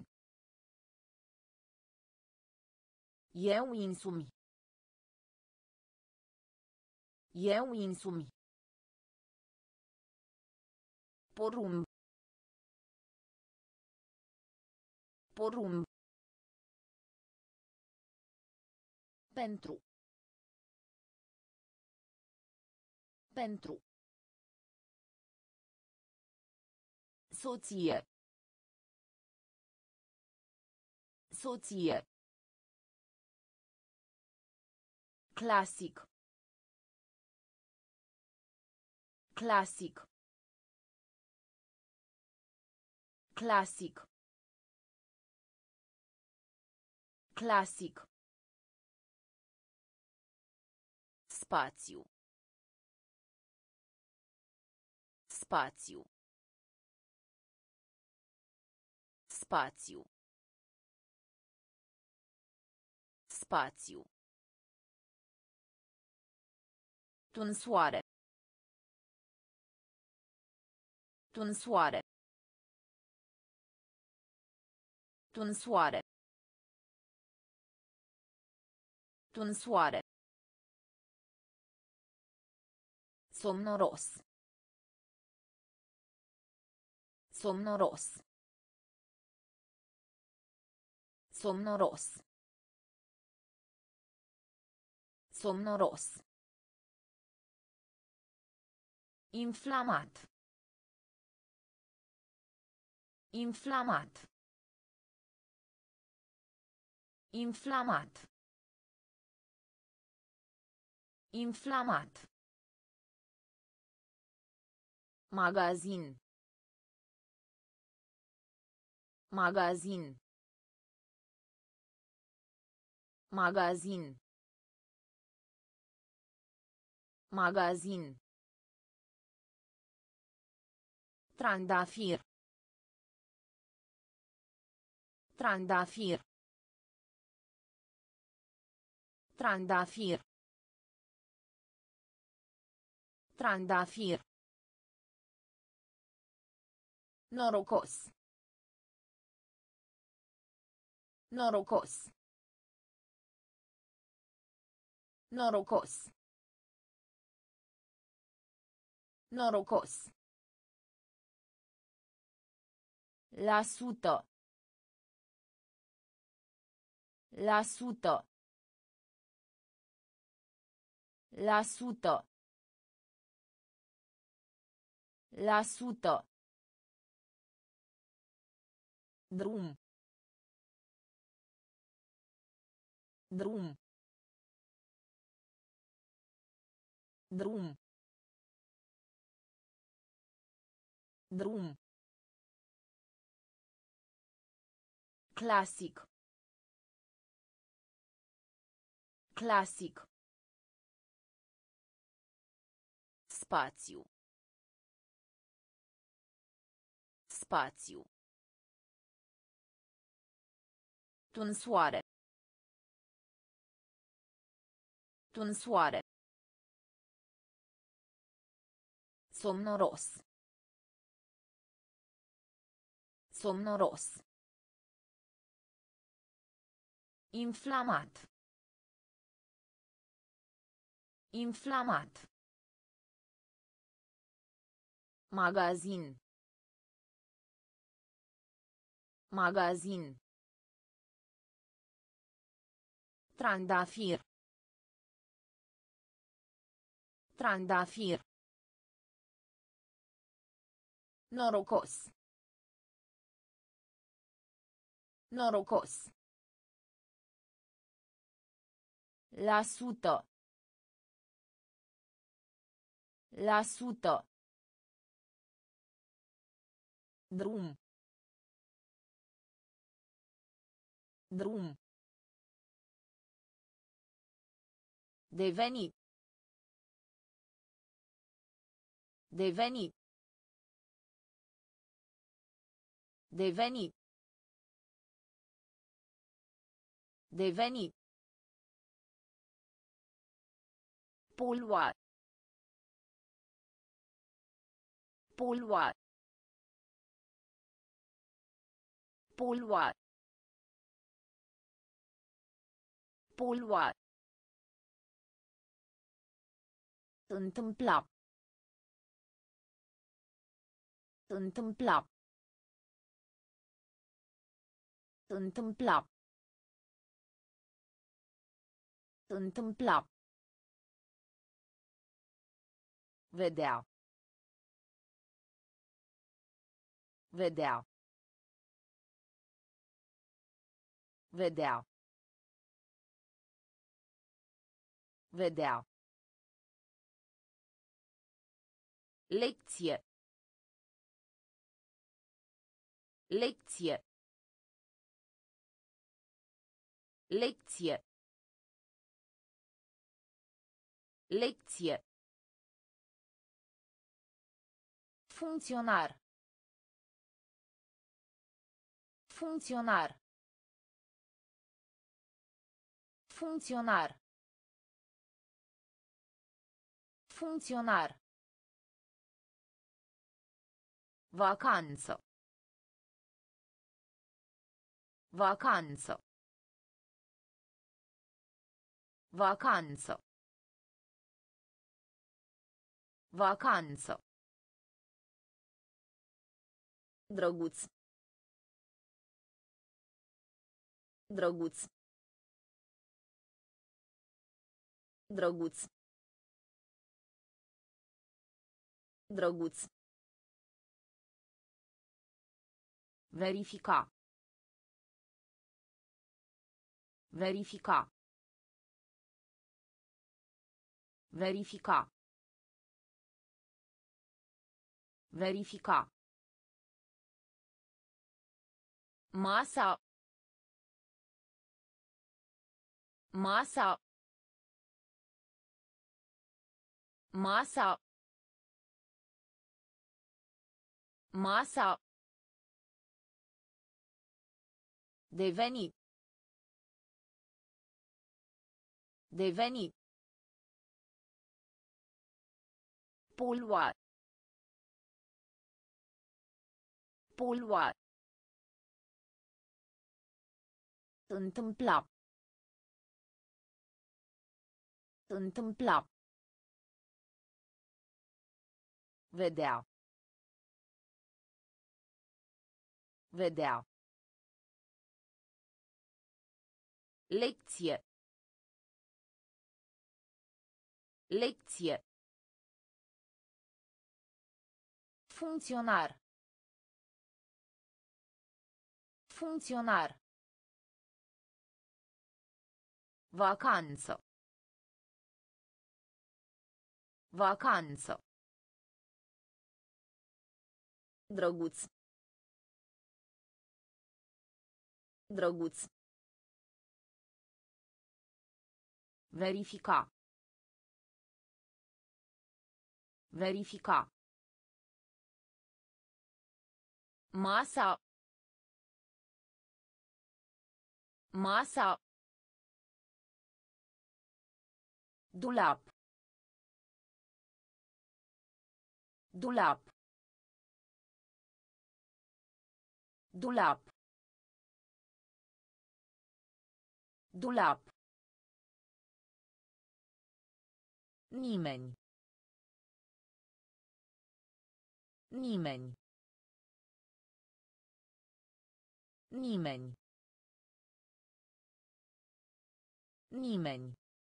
Eu însumi. Eu însumi. Porumb. Porumb. Pentru. Pentru. Soție. Soție. Clasic. Clasic. Clasic. Clasic. Spațiu. Spațiu. Spațiu. Spațiu. Tunsoare. Tunsoare. Tunsoare. Tunsoare. Somnoros. Somnoros. Somnoros. Somnoros. Inflamat. Inflamat. Inflamat. Inflamat. Magazin. Magazin. Magazin. Magazin. Trandafir. Trandafir. Trandafir. Trandafir. Norocos. Norocos. Norocos. Norocos. La sută. La sută. La sută. La sută. Drum. Drum. Drum. Drum. Clasic. Clasic. Spațiu. Spațiu. Tunsoare. Tunsoare. Somnoros. Somnoros. Inflamat. Inflamat. Magazin. Magazin. Trandafir. Trandafir. Norocos. Norocos. La sută. La sută. Drum. Drum. Deveni. Deveni. Deveni. Deveni. Polua. Polua. Polua. Polua. Întâmpla. Întâmpla. Întâmpla. Întâmpla. Vedea. Vedea. Vedea. Vedea. Lecție. Lecție. Lecție. Lecție. Funcționar. Funcționar. Funcționar. Funcționar. Vacanță. Vacanță. Vacanță. Vacanță. Drăguț. Drăguț. Drăguț. Drăguț. Verifica. Verifica. Verifica. Verifica. Masa. Masa. Masa. Masa. Deveni. Deveni. Polua. Polua. Întâmpla. Întâmpla. Vedea. Vedea. Lecție. Lecție. Funcționar. Funcționar. Vacanță. Vacanță. Drăguț. Drăguț. Verifica. Verifica. Masa. Masa. Dulap. Dulap. Dulap. Dulap. Nimeni. Nimeni. Nimeni. Nimeni.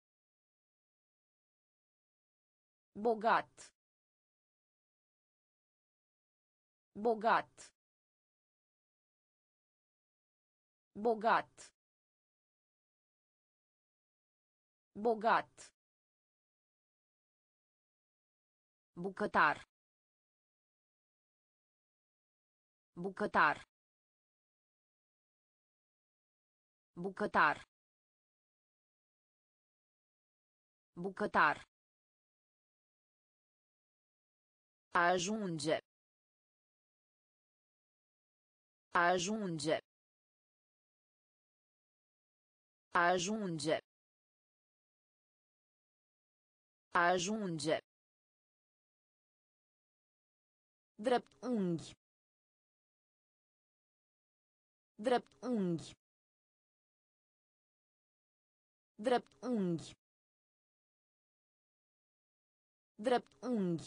Bogat. Bogat. Bogat. Bogat. Bucătar. Bucătar. Bucătar. Bucătar. Ajunge. Ajunge. Ajunge. Ajunge. Drept unghi. Drept unghi. Drept unghi. Drept unghi.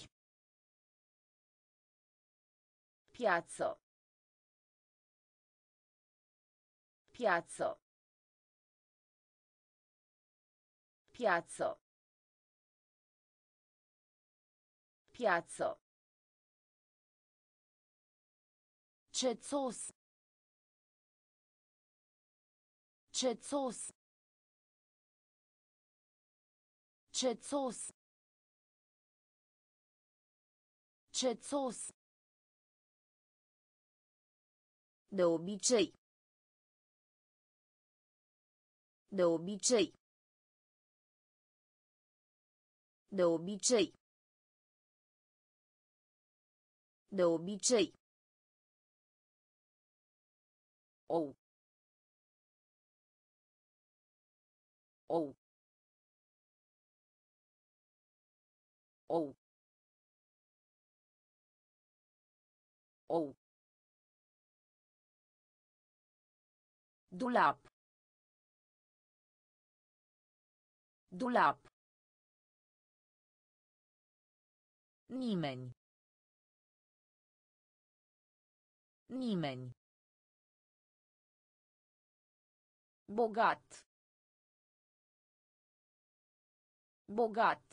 Piață. Piață. Piață. Piață. Cețos. Cețos. Cețos. Cețos. De obicei. De obicei. De obicei. De obicei. Ou. Ou. Ou. Ou. Dulap. Dulap. Nimeni. Nimeni. Bogat. Bogat.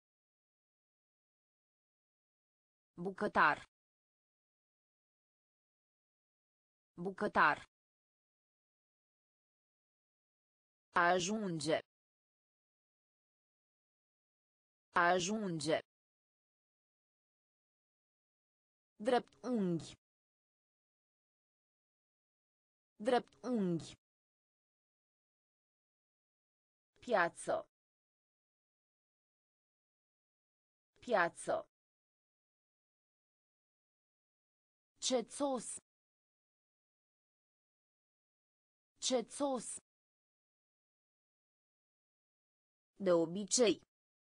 Bucătar. Bucătar. Ajunge. Ajunge. Drept unghi. Drept unghi. Piață. Piață. Cețos. Cețos. De obicei.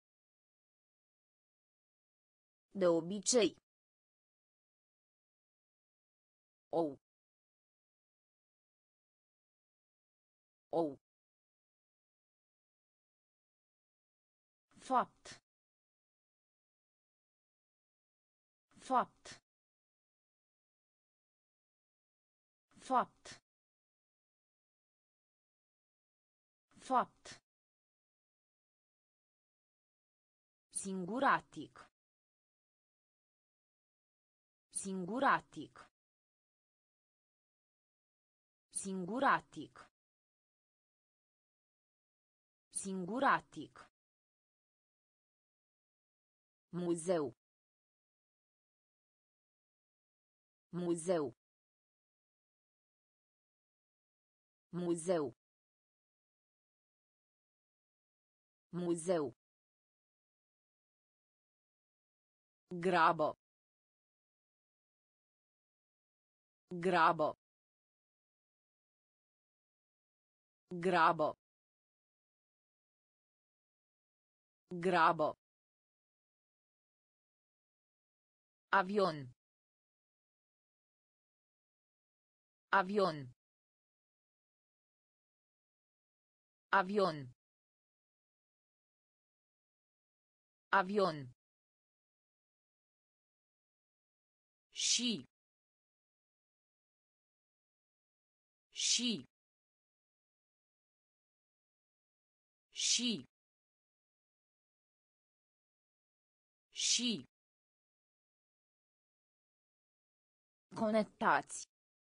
De obicei. Ou. Ou. Fapt. Fapt. Fapt. Fapt. Singuratic. Singuratic. Singuratic. Singuratic. Muzeu. Muzeu. Muzeu. Muzeu. Grabă. Grabă. Grabă. Grabă. Avion. Avion. Avion. Avion. Și. Și. Și. Și. Conectați.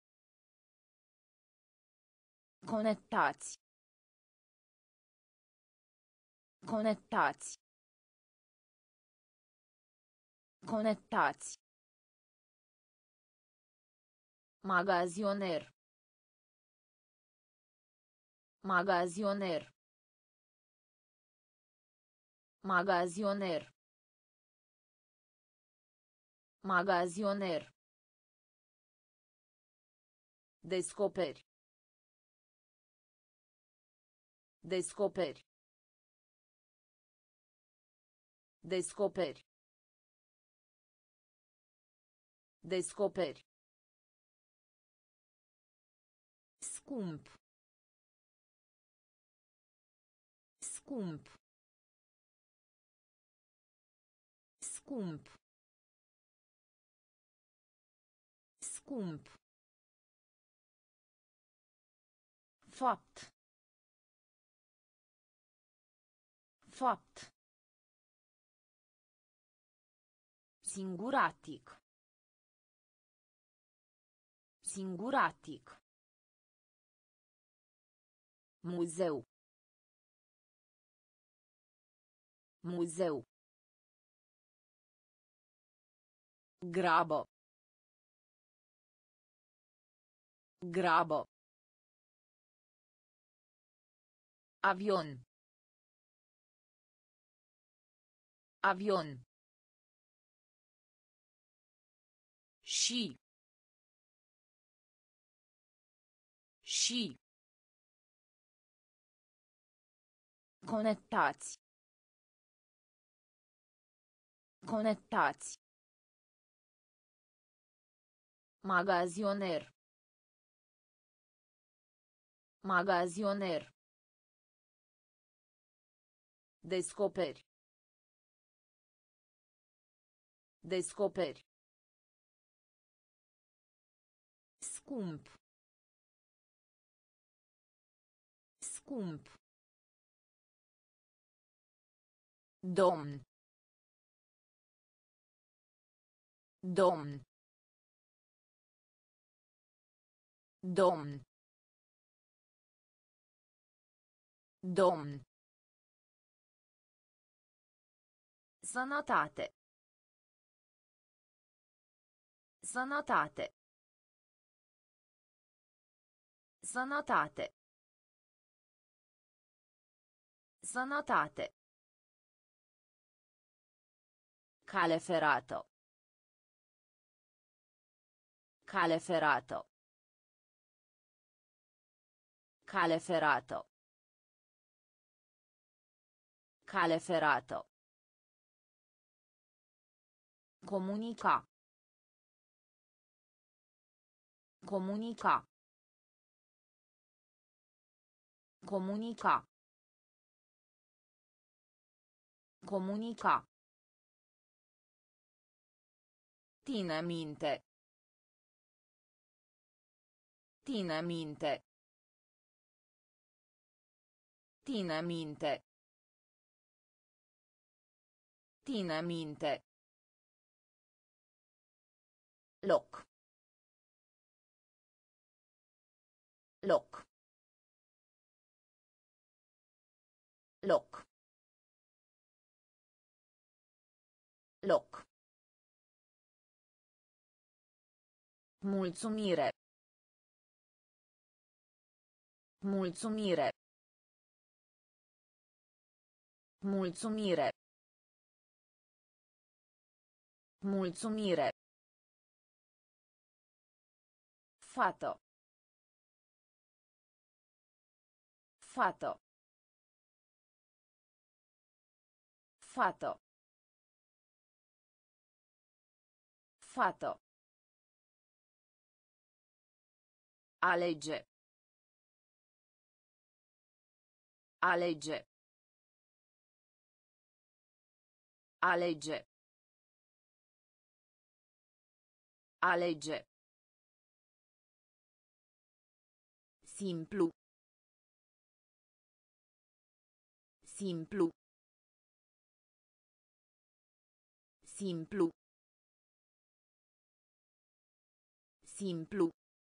Conectați. Conectați. Conectați. Magazioner. Magazioner. Magazioner. Magazioner. Descoperi. Descoperi. Descoperi. Descoperi. Scump. Scump. Scump. Scump. Fapt. Fapt. Singuratic. Singuratic. Muzeu. Muzeu. Grabă. Grabă. Avion. Avion. Și. Și. Conectați. Conectați. Magazioner. Magazioner. Descoperi. Descoperi. Scump. Scump. Domn. Domn. Domn. Domn. Sănătate. Sănătate. Sănătate. Sănătate. Cale ferată. Cale ferată. Cale ferată. Cale ferată. Comunica. Comunica. Comunica. Comunica. Ține minte. Ține minte. Ține minte. Ține minte. Loc. Loc. Loc. Loc. Mulțumire. Mulțumire. Mulțumire. Mulțumire. Fată. Fată. Fată. Fată. Alege. Alege. Alege. Alege. Simplu. Simplu. Simplu. Simplu.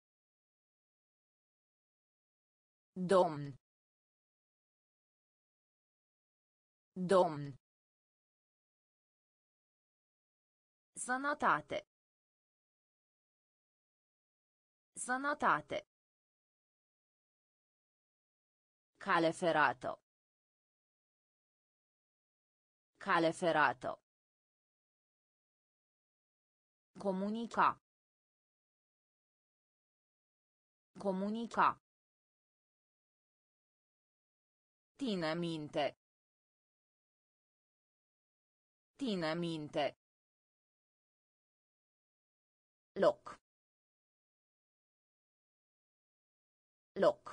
Domn. Domn. Sănătate. Sănătate. Cale ferată. Cale ferată. Comunica. Comunica. Ține minte. Ține minte. Loc. Loc.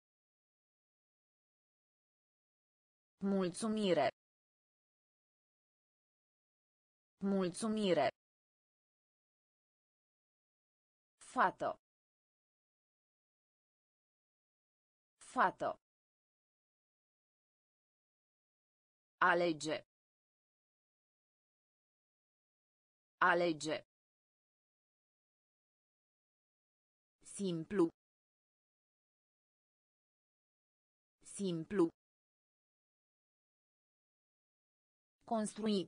Mulțumire. Mulțumire. Fată. Fată. Alege. Alege. Simplu. Simplu. Construi.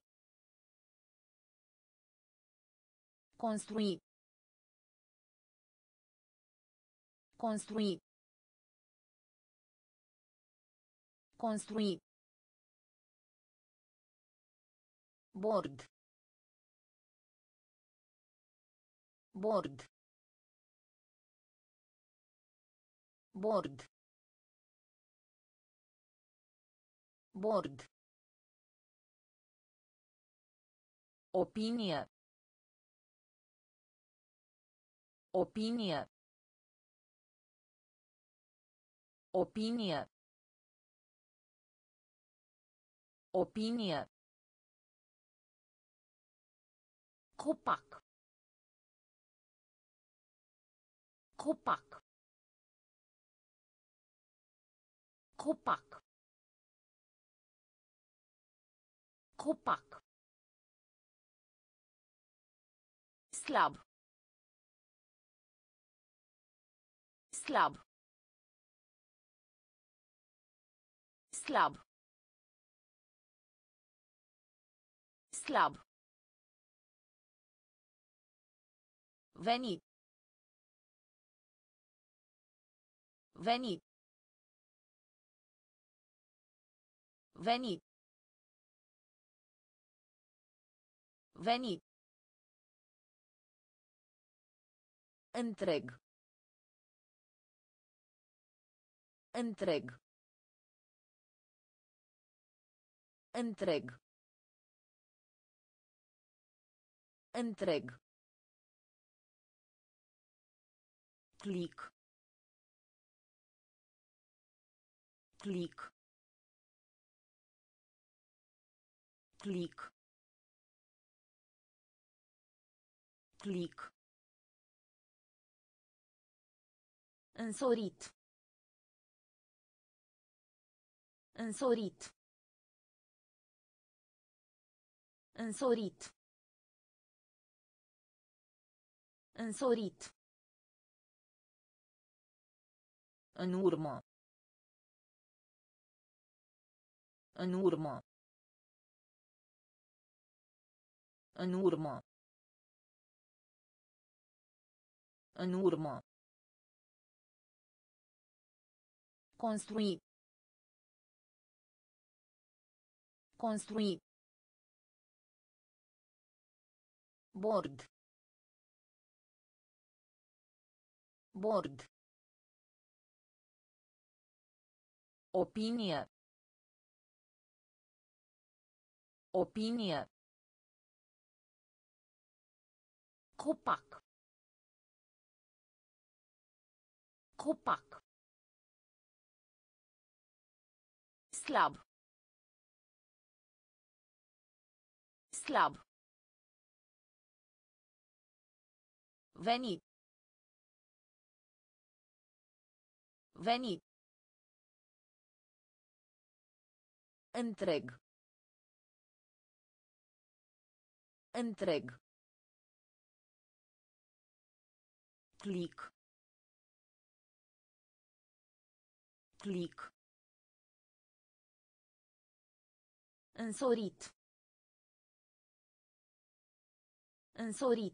Construi. Construi. Construi. Bord. Bord. Bord. Bord. Opinie. Opinie. Opinie. Opinie. Copac. Copac. Copac. Copac. Slab. Slab. Slab. Slab. Veni. Veni. Veni. Veni. Întreg. Întreg. Întreg. Întreg. Click. Click. Click. Click. Însorit. Însorit. Însorit. Însorit. În urmă. În urmă. În urmă. În urmă. Construi. Construi. Bord. Bord. Opinie. Opinie. Copac. Copac. Slab. Slab. Veni. Veni. Întreg. Întreg. Click. Click. Însorit. Însorit.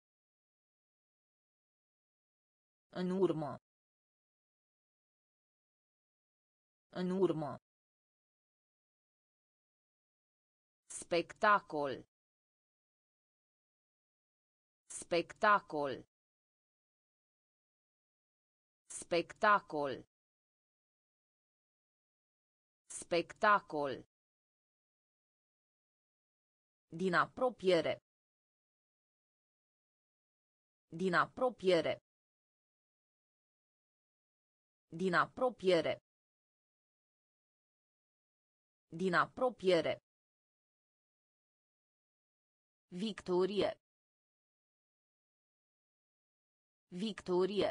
În urmă. În urmă. Spectacol. Spectacol. Spectacol. Spectacol. Din apropiere. Din apropiere. Din apropiere. Din apropiere. Victorie. Victorie.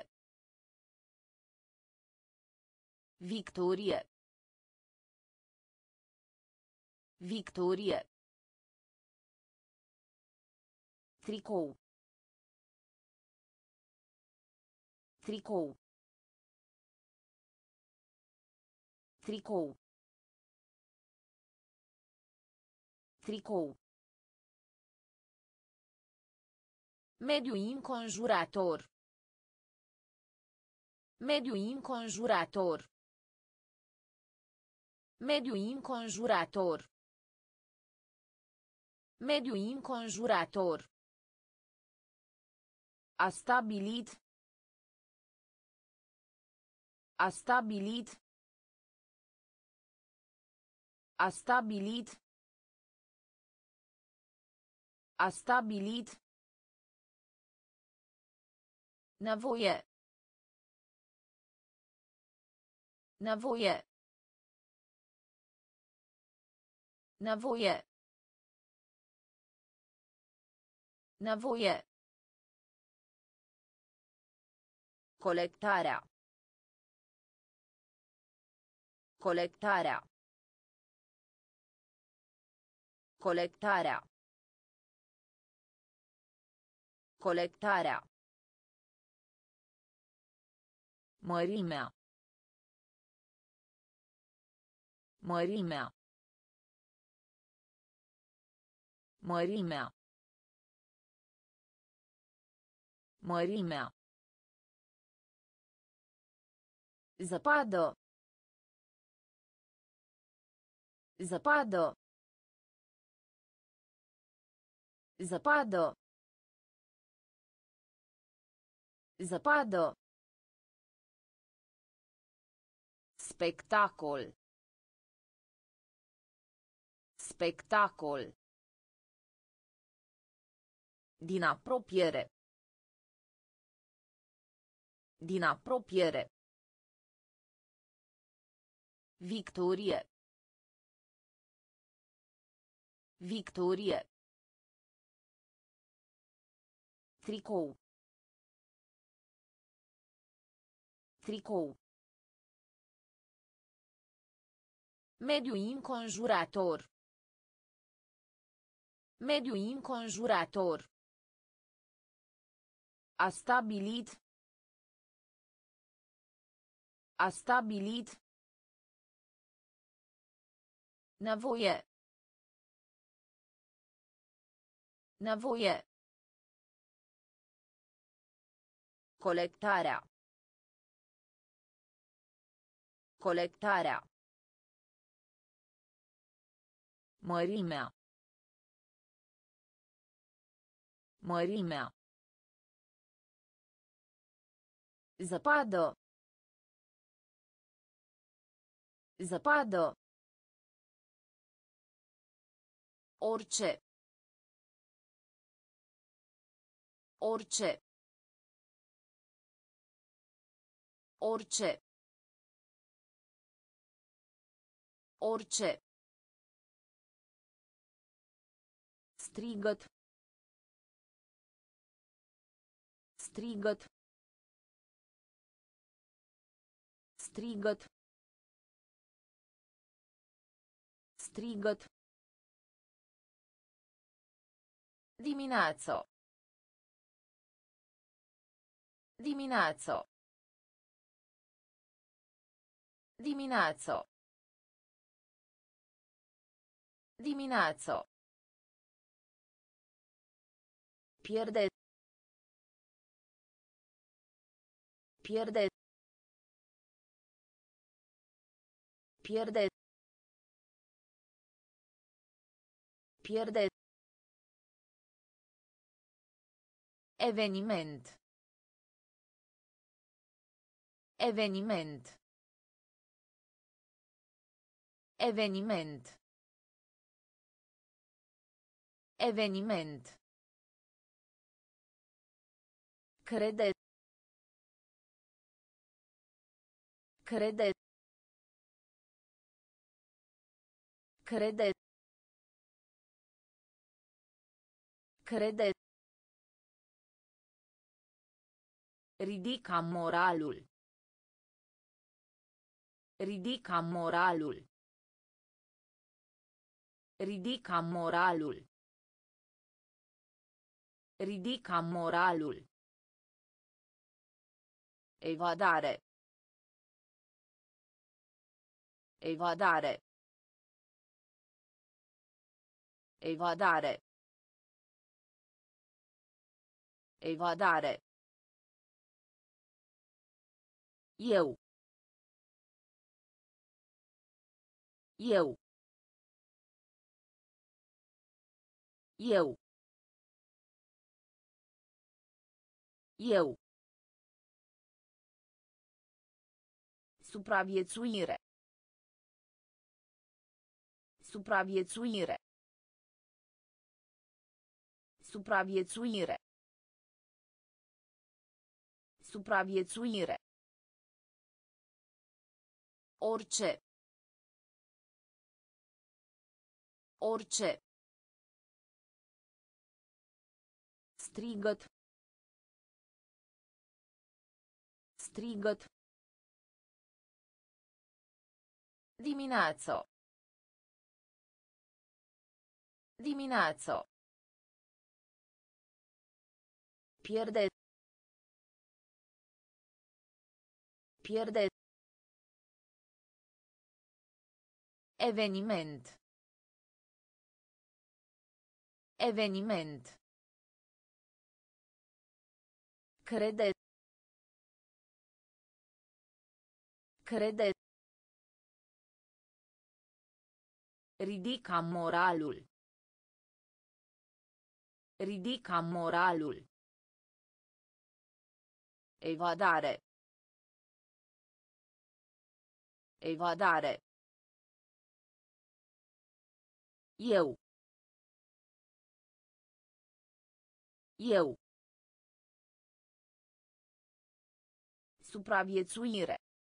Victorie. Victorie. Tricou. Tricou. Tricou. Tricou. Mediu înconjurător. Mediu înconjurător. Mediu înconjurător. Mediu înconjurător. A stabilit. A stabilit. A stabilit. A stabilit. Nevoie. Nevoie. Nevoie. Nevoie. Colectarea. Colectarea. Colectarea. Colectarea. Mărimea. Mărimea. Mărimea. Mărimea. Zăpadă. Zăpadă. Zăpadă. Zăpadă. Spectacol. Spectacol. Din apropiere. Din apropiere. Victorie. Victorie. Tricou. Tricou. Mediu înconjurător. Mediu înconjurător. A stabilit. A stabilit. Nevoie. Nevoie. Colectarea. Colectarea. Mărimea. Mărimea. Zăpadă. Zăpadă. Orice. Orice. Orice. Orice. Strigăt. Strigăt. Strigăt. Strigăt. Dimineață. Dimineață. Dimineață. Dimineață. Pierde. Pierde. Pierde. Pierde. Eveniment. Eveniment. Eveniment. Eveniment. Crede. Crede. Crede. Crede. Ridica moralul. Ridica moralul. Ridica moralul. Ridica moralul. Evadare. Evadare. Evadare. Evadare. Eu. Eu. Eu. Eu. Supraviețuire. Supraviețuire. Supraviețuire. Supraviețuire. Orice. Orice. Strigăt. Strigăt. Dimineață. Dimineață. Pierde. Pierde. Eveniment. Eveniment. Crede. Crede. Ridica moralul. Ridica moralul. Evadare. Evadare. Eu. Eu. Supraviețuire.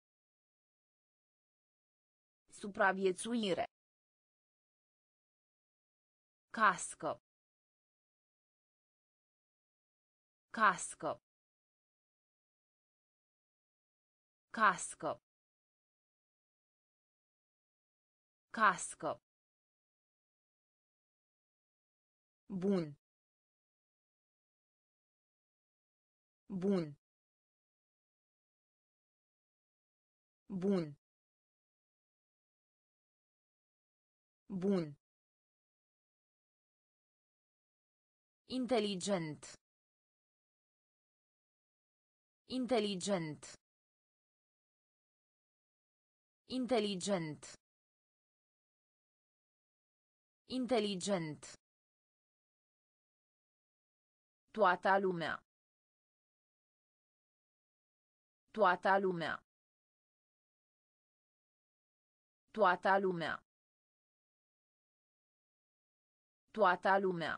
Supraviețuire. Cască. Cască. Cască. Cască. Bun. Bun. Bun. Bun. Inteligent. Inteligent. Inteligent. Inteligent. Toată lumea. Toată lumea. Toată lumea. Toată lumea.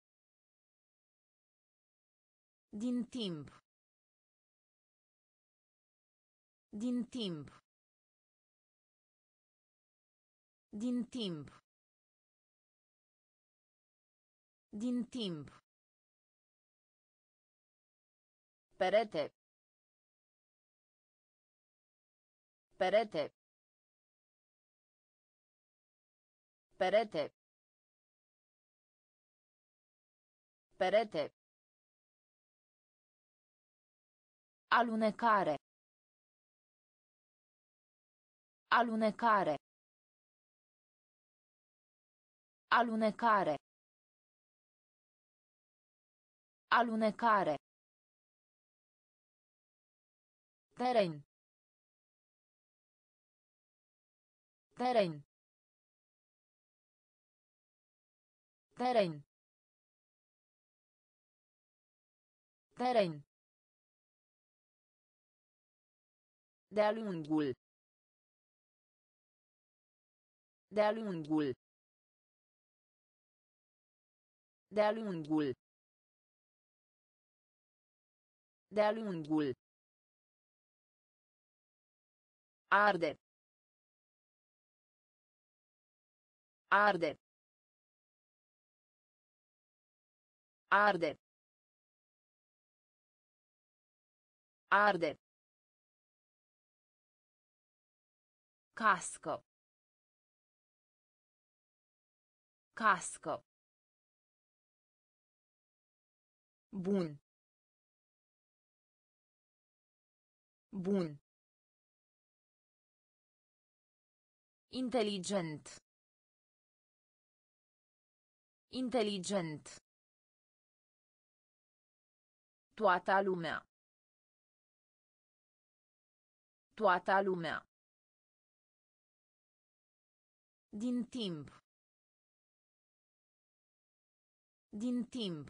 Din timp. Din timp. Din timp. Din timp. Perete. Perete. Perete. Perete. Alunecare. Alunecare. Alunecare. Alunecare. Teren. Teren. Teren. Teren. De-a lungul. De-a lungul. De-a lungul. De-a lungul. Arde. Arde. Arde. Arde. Cască. Cască. Bun. Bun. Inteligent. Inteligent. Toată lumea. Toată lumea. Din timp. Din timp.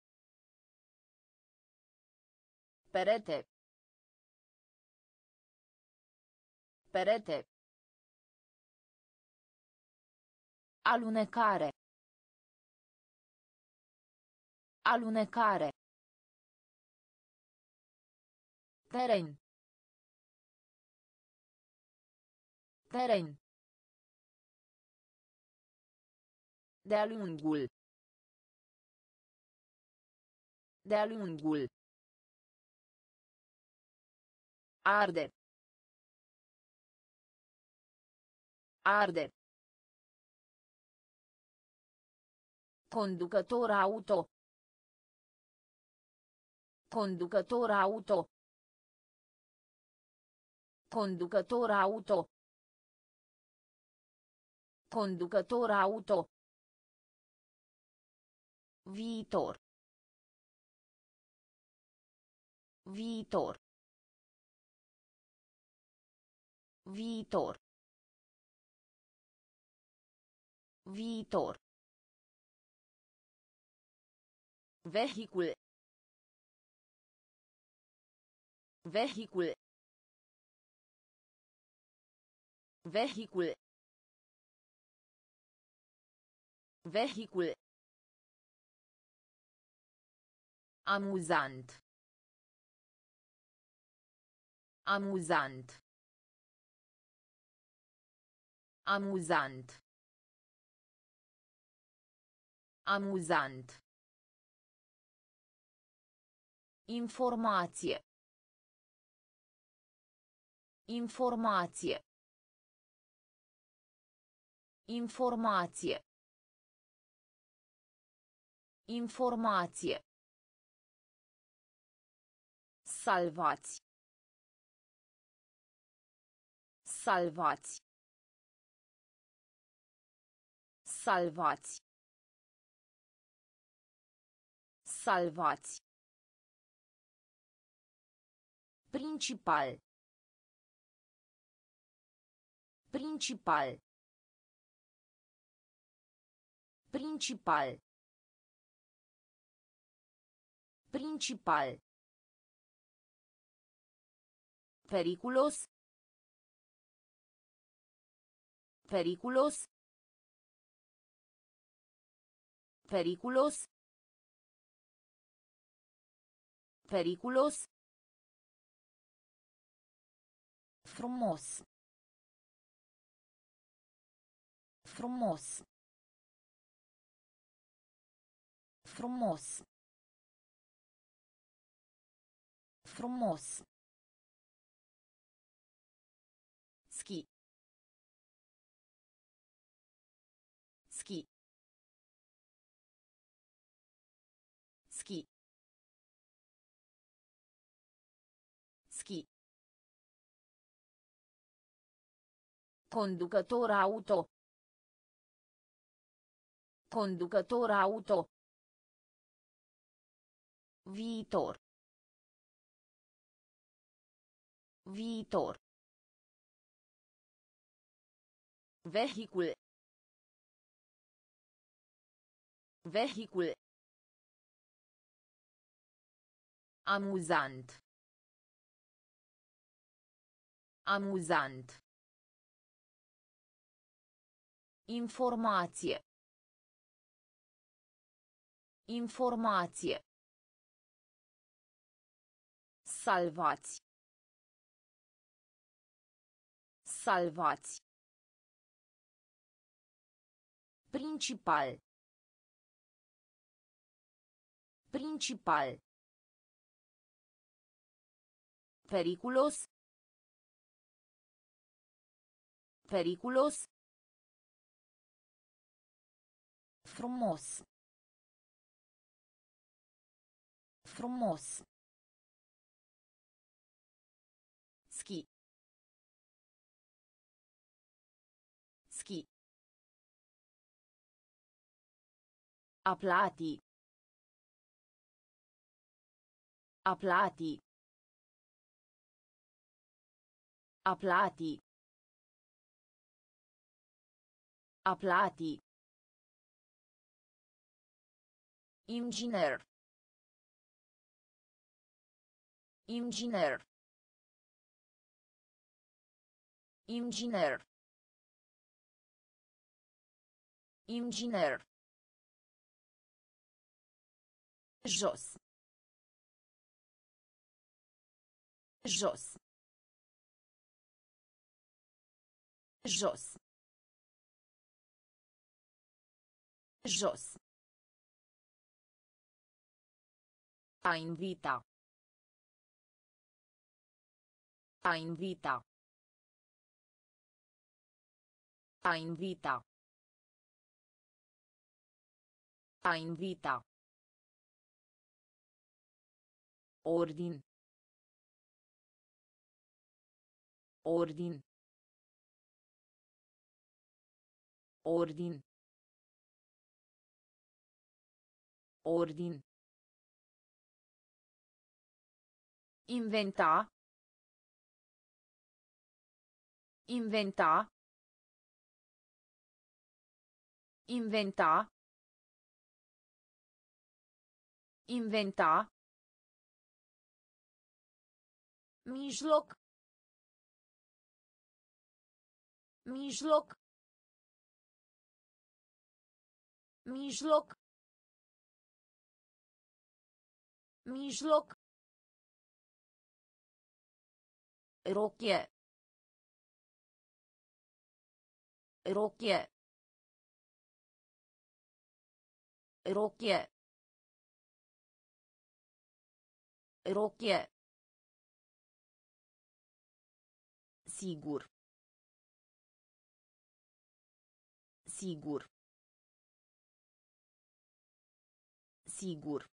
Perete. Perete. Alunecare. Alunecare. Teren. Teren. De-a lungul. De-a lungul. Arde. Arde. Conducător auto. Conducător auto. Conducător auto. Conducător auto. Viitor. Viitor. Viitor. Viitor. Vehicule. Vehicule. Vehicule. Vehicule. Amuzant. Amuzant. Amuzant. Amuzant. Informație. Informație. Informație. Informație. Salvați. Salvați. Salvați. Salvați. Principal. Principal. Principal. Principal. Periculos. Periculos. Periculos. Periculos. Frumos. Frumos. Frumos. Frumos. Ski. Ski. Ski. Ski. Conducător auto. Conducător auto. Viitor. Viitor. Vehicule. Vehicule. Amuzant. Amuzant. Informație. Informație. Salvați. Salvați. Principal. Principal. Periculos. Periculos. Frumos. Frumos. Ski. Ski. Aplati. Aplati. Aplati. Aplati. Inginer. Inginer. Inginer. Inginer. Jos. Jos. Jos. Jos. A invita. A invita. A invita. A invita. Ordin. Ordin. Ordin. Ordin. Inventa. Inventa. Inventa. Inventa. Mijloc. Mijloc. Mijloc. Mijloc. Rochie. Rochie. Rochie. Rochie. Sigur. Sigur. Sigur.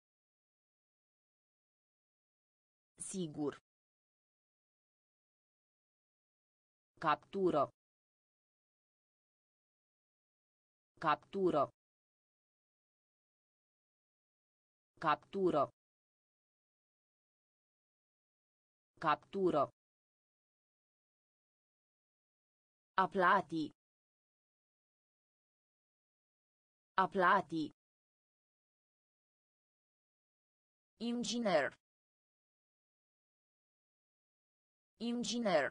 Sigur. Captură. Captură. Captură. Captură. Aplati. Aplati. Inginer. Inginer.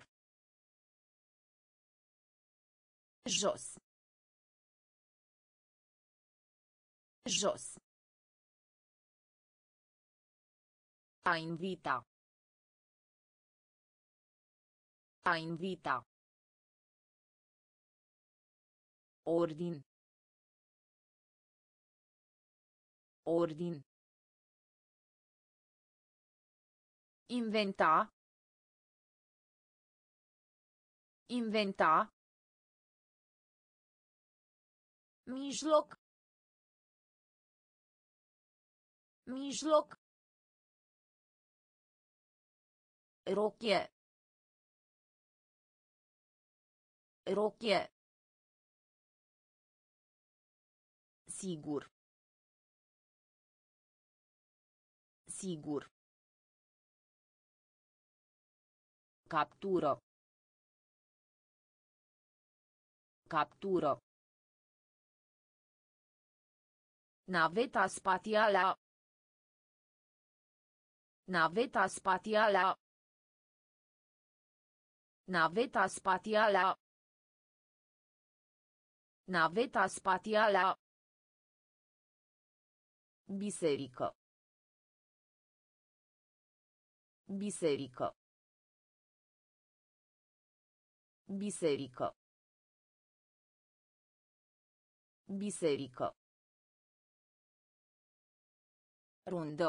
Jos. Jos. A invita. A invita. Ordin. Ordin. Inventa. Inventa. Mijloc. Mijloc. Rochie. Rochie. Sigur. Sigur. Captură. Captură. Naveta spațială. Naveta spațială. Naveta spațială. Naveta spațială. Biserică. Biserică. Biserică. Biserică. Rundă.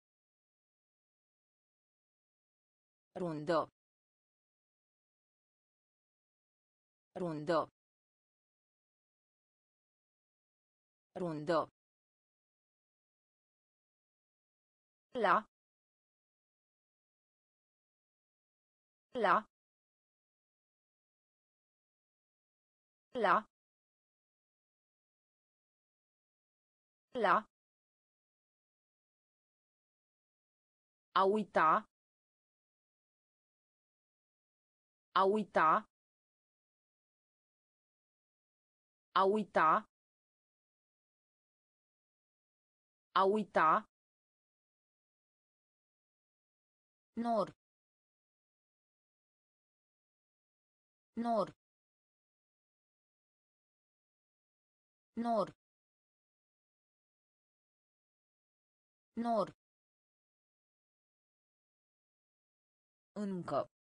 Rundă. Rundă. Rundă. La. La. La. La. A uita. A uita. A uita. A uita. Nor. Nor. Nor. Nor. Încă.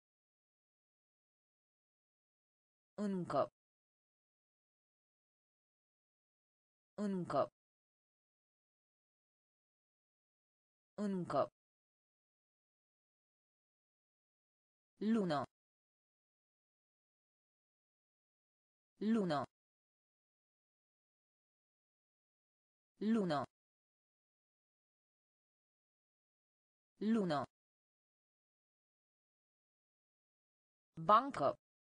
Încă. Încă. Încă. Lună. Lună. Lună. Lună. Bancă.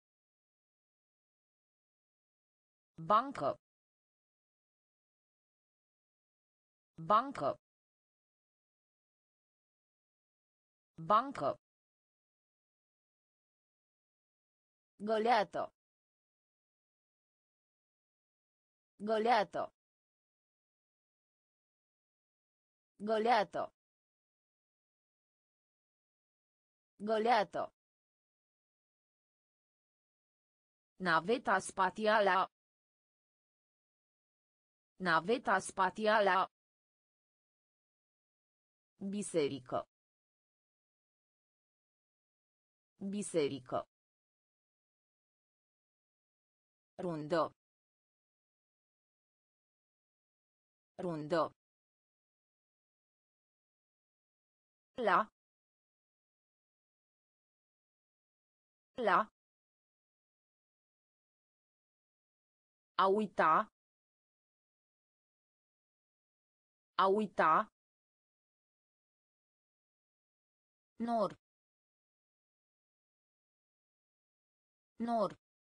Bancă. Bancă. Bancă. Goleată. Goleată. Goleată. Goleată. Naveta spațială. Naveta spațială. Biserică. Biserică. Rundă. Rundă. La. La. A uita. A uita. Nor. Nor.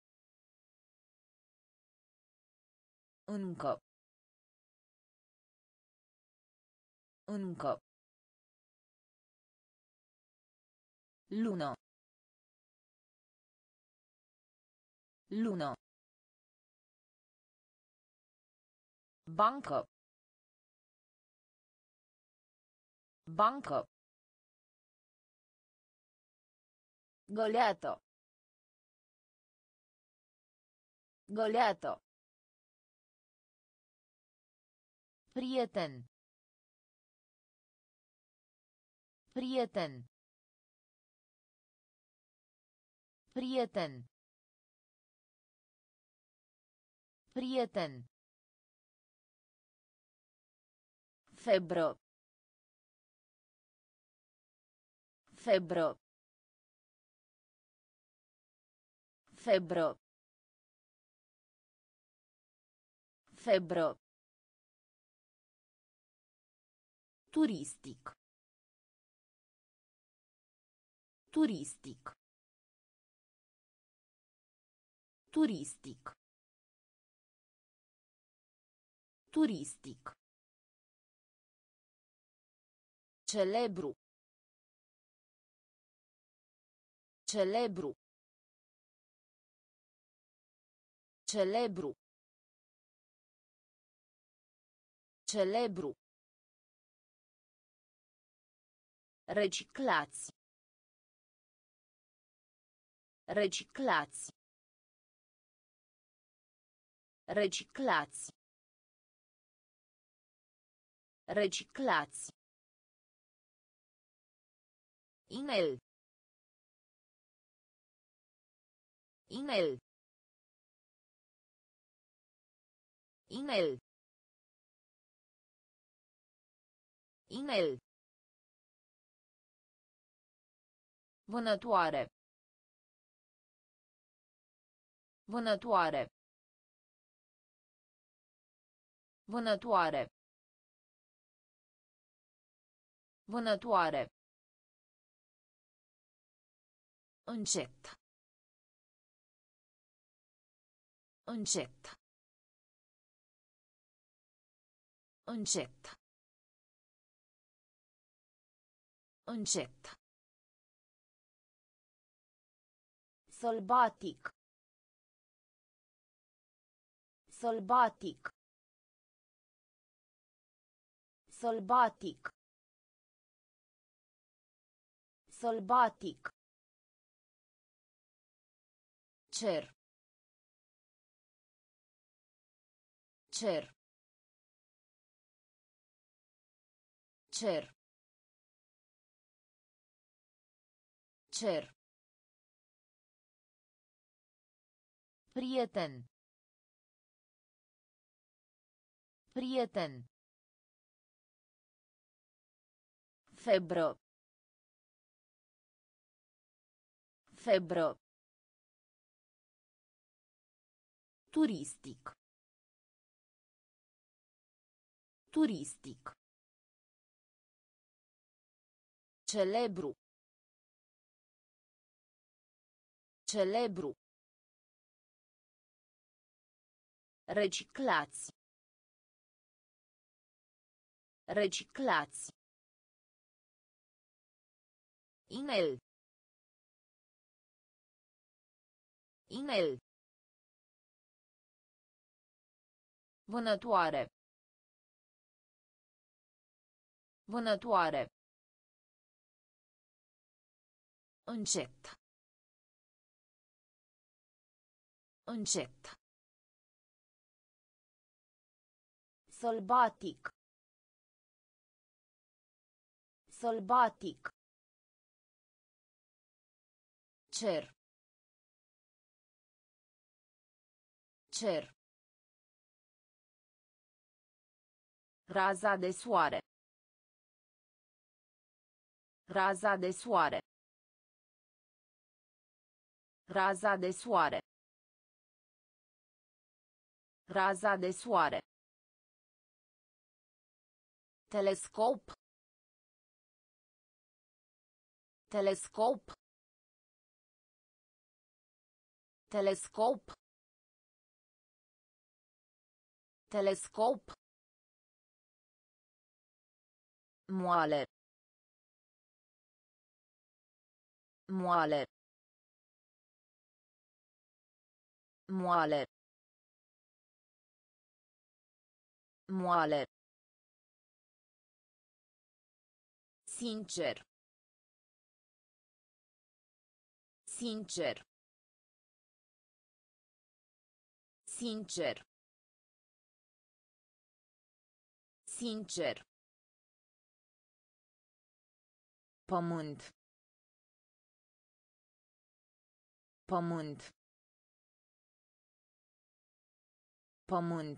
Încă. Încă. Lună. Lună. Bancă. Bancă. Goleată. Goleată. Prieten. Prieten. Prieten. Prieten. Febră. Febră. Febră. Febră. Turistic. Turistic. Turistic. Turistic. Celebru. Celebru. Celebru. Celebru. Reciclați. Reciclați. Reciclați. Reciclați. Inel. Inel. Inel. Inel. Vânătoare. Vânătoare. Vânătoare. Vânătoare. Încet. Încet. Încet. Încet. Sălbatic. Sălbatic. Sălbatic. Sălbatic. Cer. Cer. Cer. Cer. Prieten. Prieten. Febră. Febră. Turistic. Turistic. Celebru. Celebru. Reciclați. Reciclați. Inel. Inel. Vânătoare. Vânătoare. Încet. Încet. Sălbatic. Sălbatic. Cer. Cer. Raza de soare. Raza de soare. Raza de soare. Raza de soare. Telescop. Telescop. Telescop. Telescop. Moale. Moale. Moale. Moale. Sincer. Sincer. Sincer. Sincer. Pământ. Pământ. Pământ.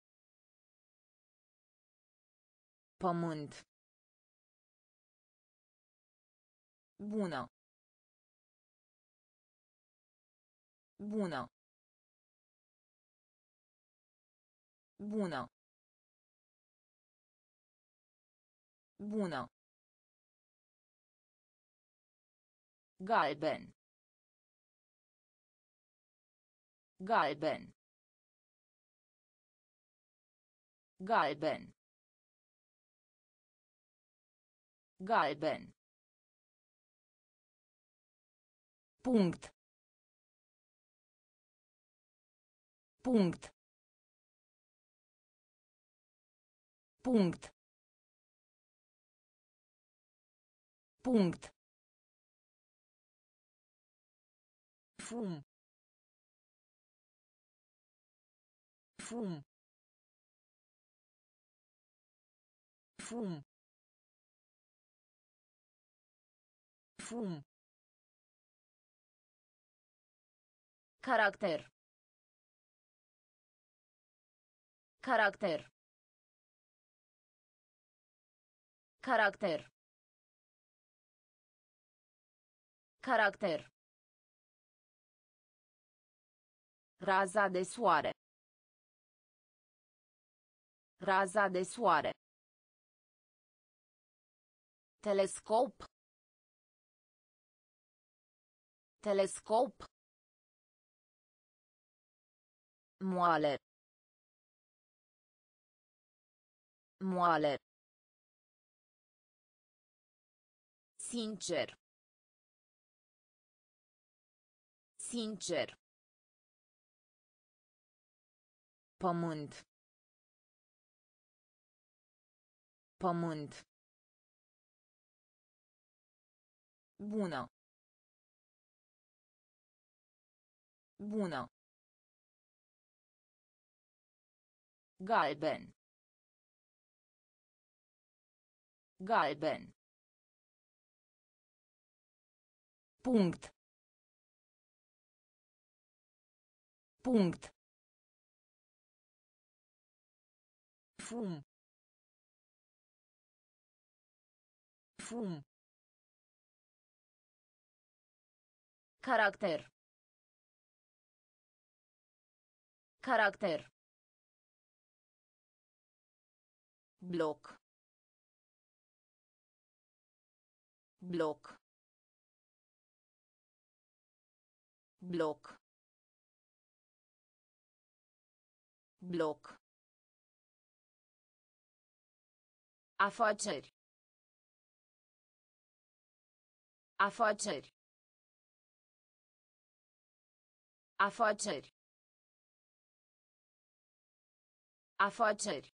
Pământ. Bună. Bună. Bună. Bună. Galben. Galben. Galben. Galben. Punct. Punct. Punct. Punct. Fum. Fum. Fum. Fum. Caracter. Caracter. Caracter. Caracter. Raza de soare. Raza de soare. Telescop. Telescop. Moale. Moale. Sincer. Sincer. Pământ. Pământ. Bună. Bună. Galben. Galben. Punct. Punct. Fum. Fum. Caracter. Caracter. Bloc. Bloc. Bloc. Bloc. Afaceri. Afaceri. Afaceri. Afaceri.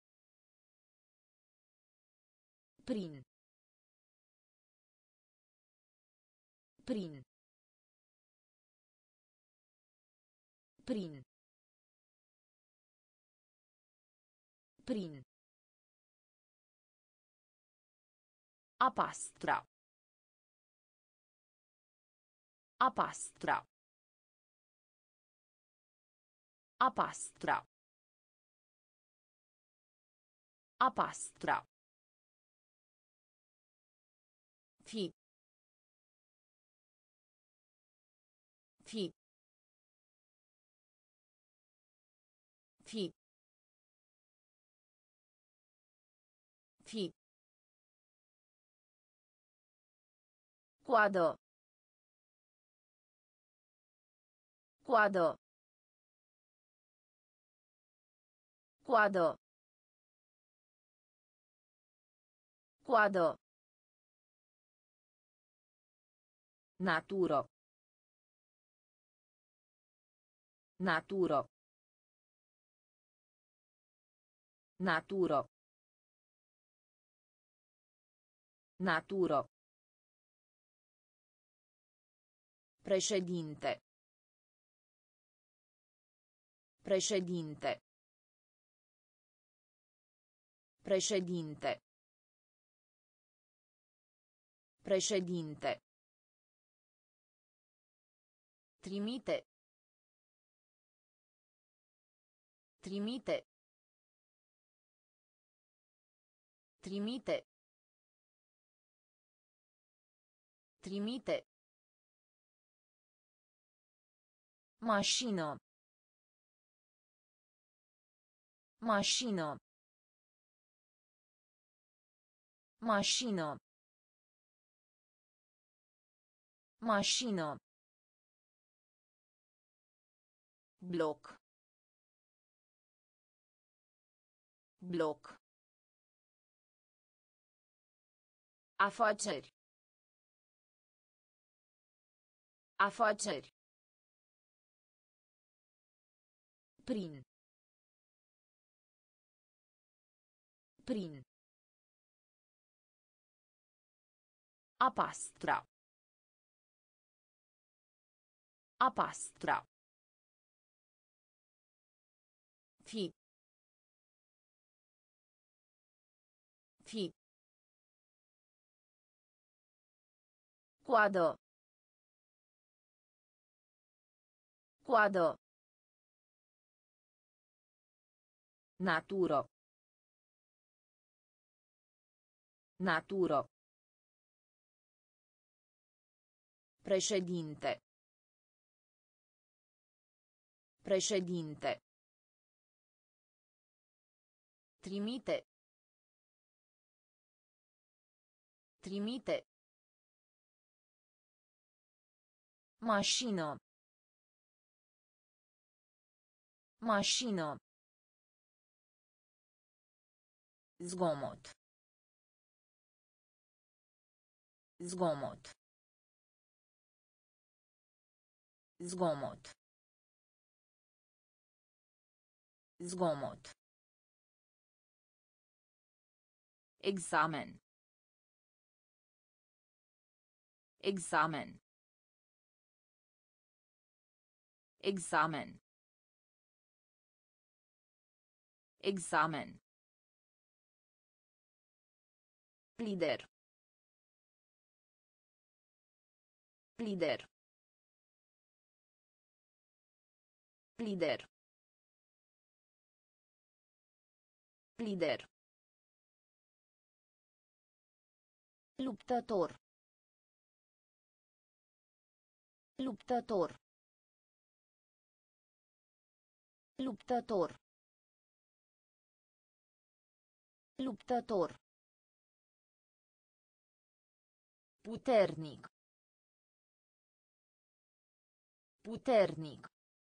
Prin. Prin. Prin. Prin. A pastra. A pastra. A pastra. A pastra. Fi. Fi. Fi. Fi. Coadă. Coadă. Coadă. Coadă. Natură. Natură. Natură. Natură. Președinte. Președinte. Președinte. Președinte. Trimite. Trimite. Trimite. Trimite. Mașină. Mașină. Mașină. Mașină. Bloc. Bloc. Afaceri. Afaceri. Prin. Prin. A pastra. A pastra. Fi. Fi. Coadă. Coadă. Natură. Natură. Președinte. Președinte. Trimite. Trimite. Mașină. Mașină. Zgomot. Zgomot. Zgomot. Zgomot. Examen. Examen. Examen. Examen. Lider. Lider. Lider. Lider. Luptător. Luptător. Luptător. Luptător. Puternic. Puternic.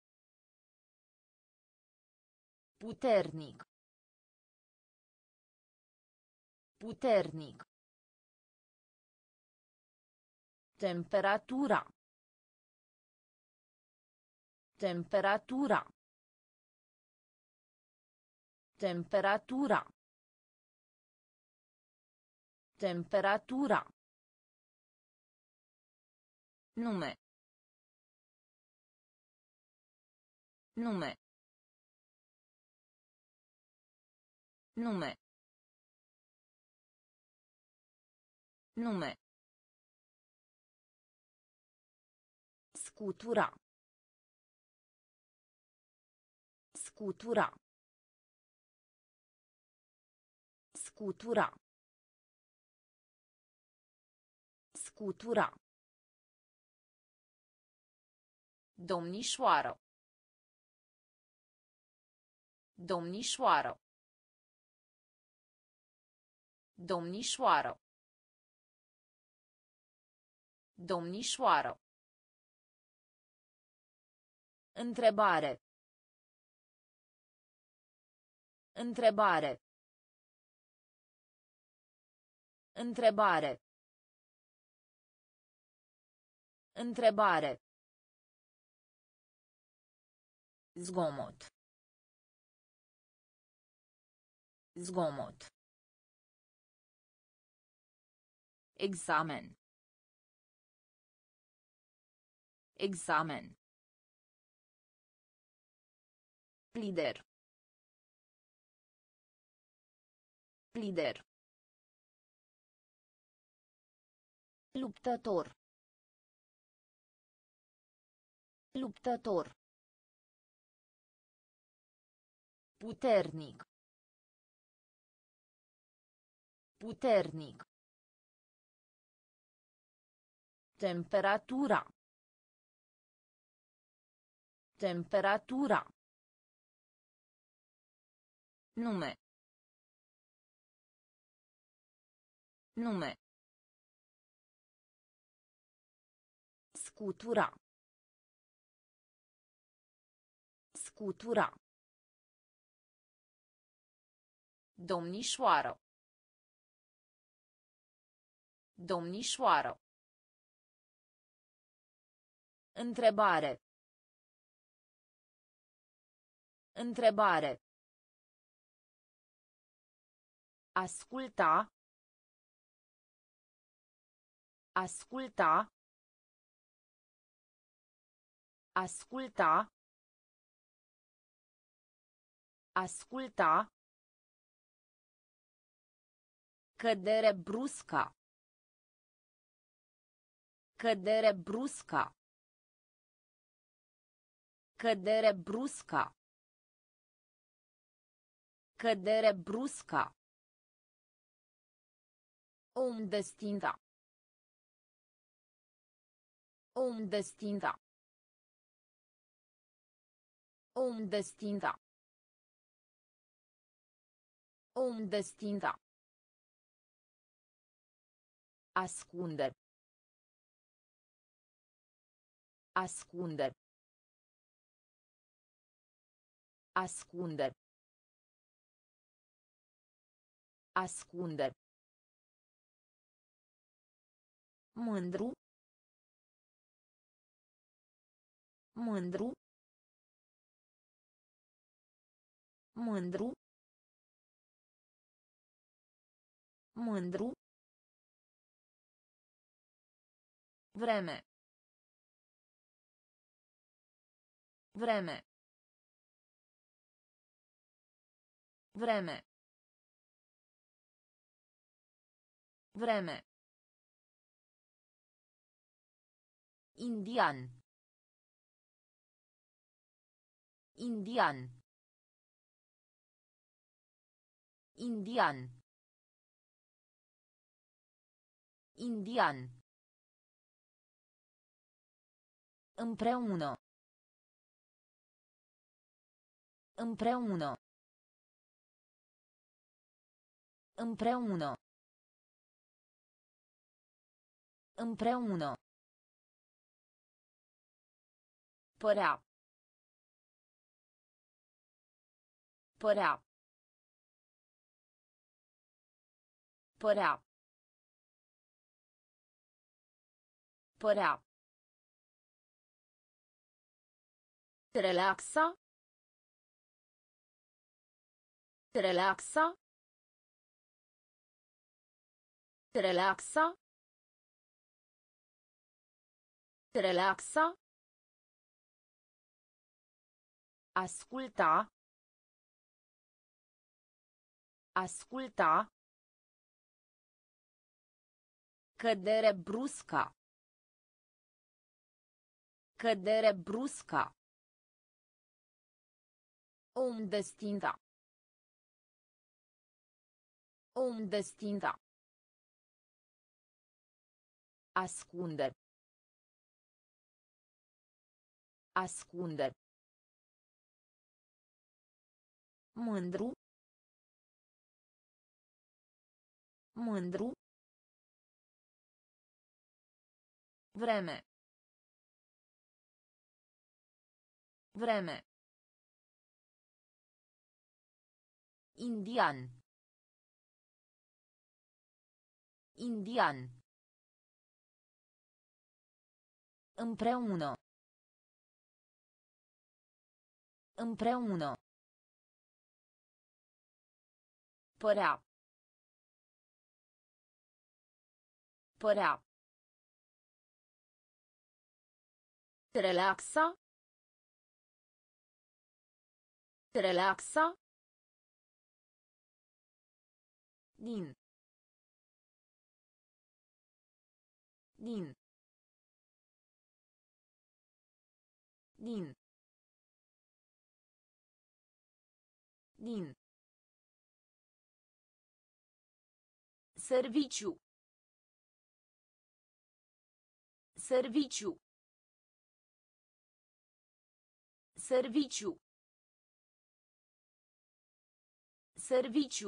Puternic. Puternic. Temperatura. Temperatura. Temperatura. Temperatura. Nume. Nume. Nume. Nume. Scutura. Scutura. Scutura. Scutura. Domnișoară. Domnișoară. Domnișoară. Domnișoară. Întrebare. Întrebare. Întrebare. Întrebare. Zgomot. Zgomot. Examen. Examen. Lider. Lider. Luptător. Luptător. Puternic. Puternic. Temperatura. Temperatura. Nume. Nume. Scutura. Scutura. Domnișoară. Domnișoară. Întrebare. Întrebare. Asculta. Asculta. Asculta. Asculta. Cădere brusca. Cădere brusca. Cădere brusca. Cădere brusca. Om destinta. Om destinta. Om destinta. Om destinta. Ascunde. Ascunde. Ascunde. Ascunde. Mândru. Mândru. Mândru. Mândru. Vreme. Vreme. Vreme. Vreme. Indian. Indian. Indian. Indian. Împreună. Împreună. Împreună. Împreună. Părea. Părea. Părea. Părea. Relaxa. Relaxa. Relaxa. Relaxa. Asculta. Asculta. Cădere brusca. Cădere brusca. Om destinta. Om destinta. Ascunde. Ascunde. Mândru. Mândru. Vreme. Vreme. Indian. Indian. Împreună. Împreună. Părea. Părea. Relaxa. Relaxa. Din. Din. Din. Din. Serviciu. Serviciu. Serviciu. Serviciu.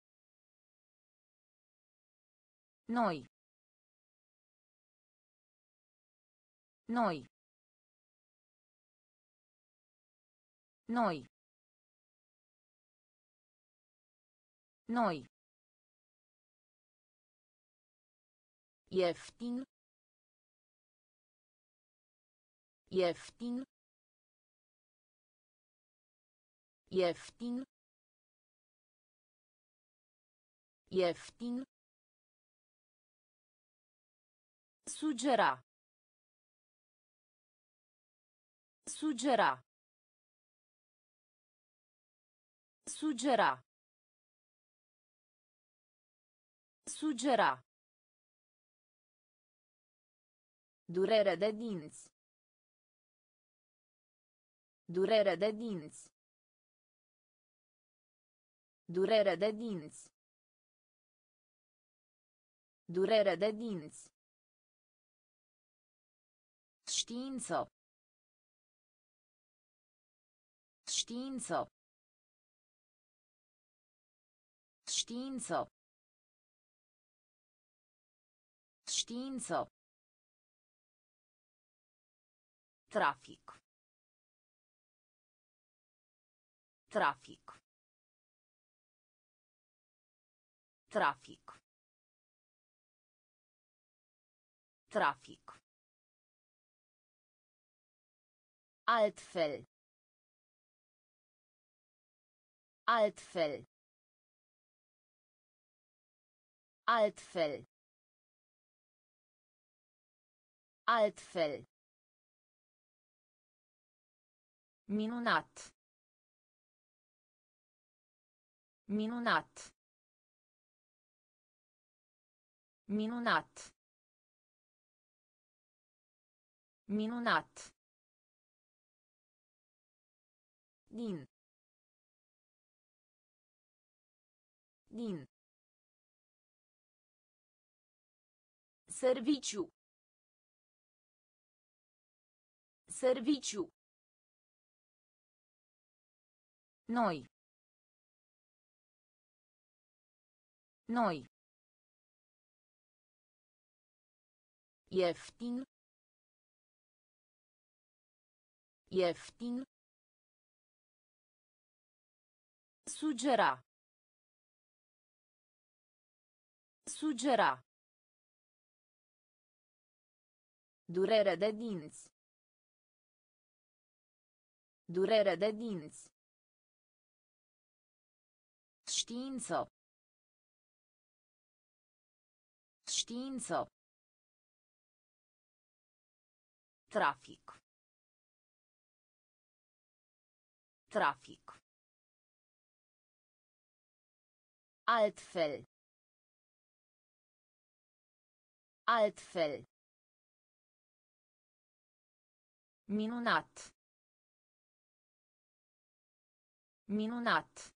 Noi. Noi. Noi. Noi. Ieftin. Ieftin. Ieftin. Ieftin. Sugera. Sugera. Sugera. Sugera. Durere de dinți. Durere de dinți. Durere de dinți. Durere de dinți. Știință. Știință. Știință. Știință. Trafic. Trafic. Trafic. Trafic. Altfel. Altfel. Altfel. Altfel. Minunat. Minunat. Minunat. Minunat. Din. Din. Serviciu. Serviciu. Noi. Noi. Ieftin. Ieftin. Sugera. Sugera. Durere de dinți. Durere de dinți. Știință. Știință. Trafic. Trafic. Altfel. Altfel. Minunat. Minunat.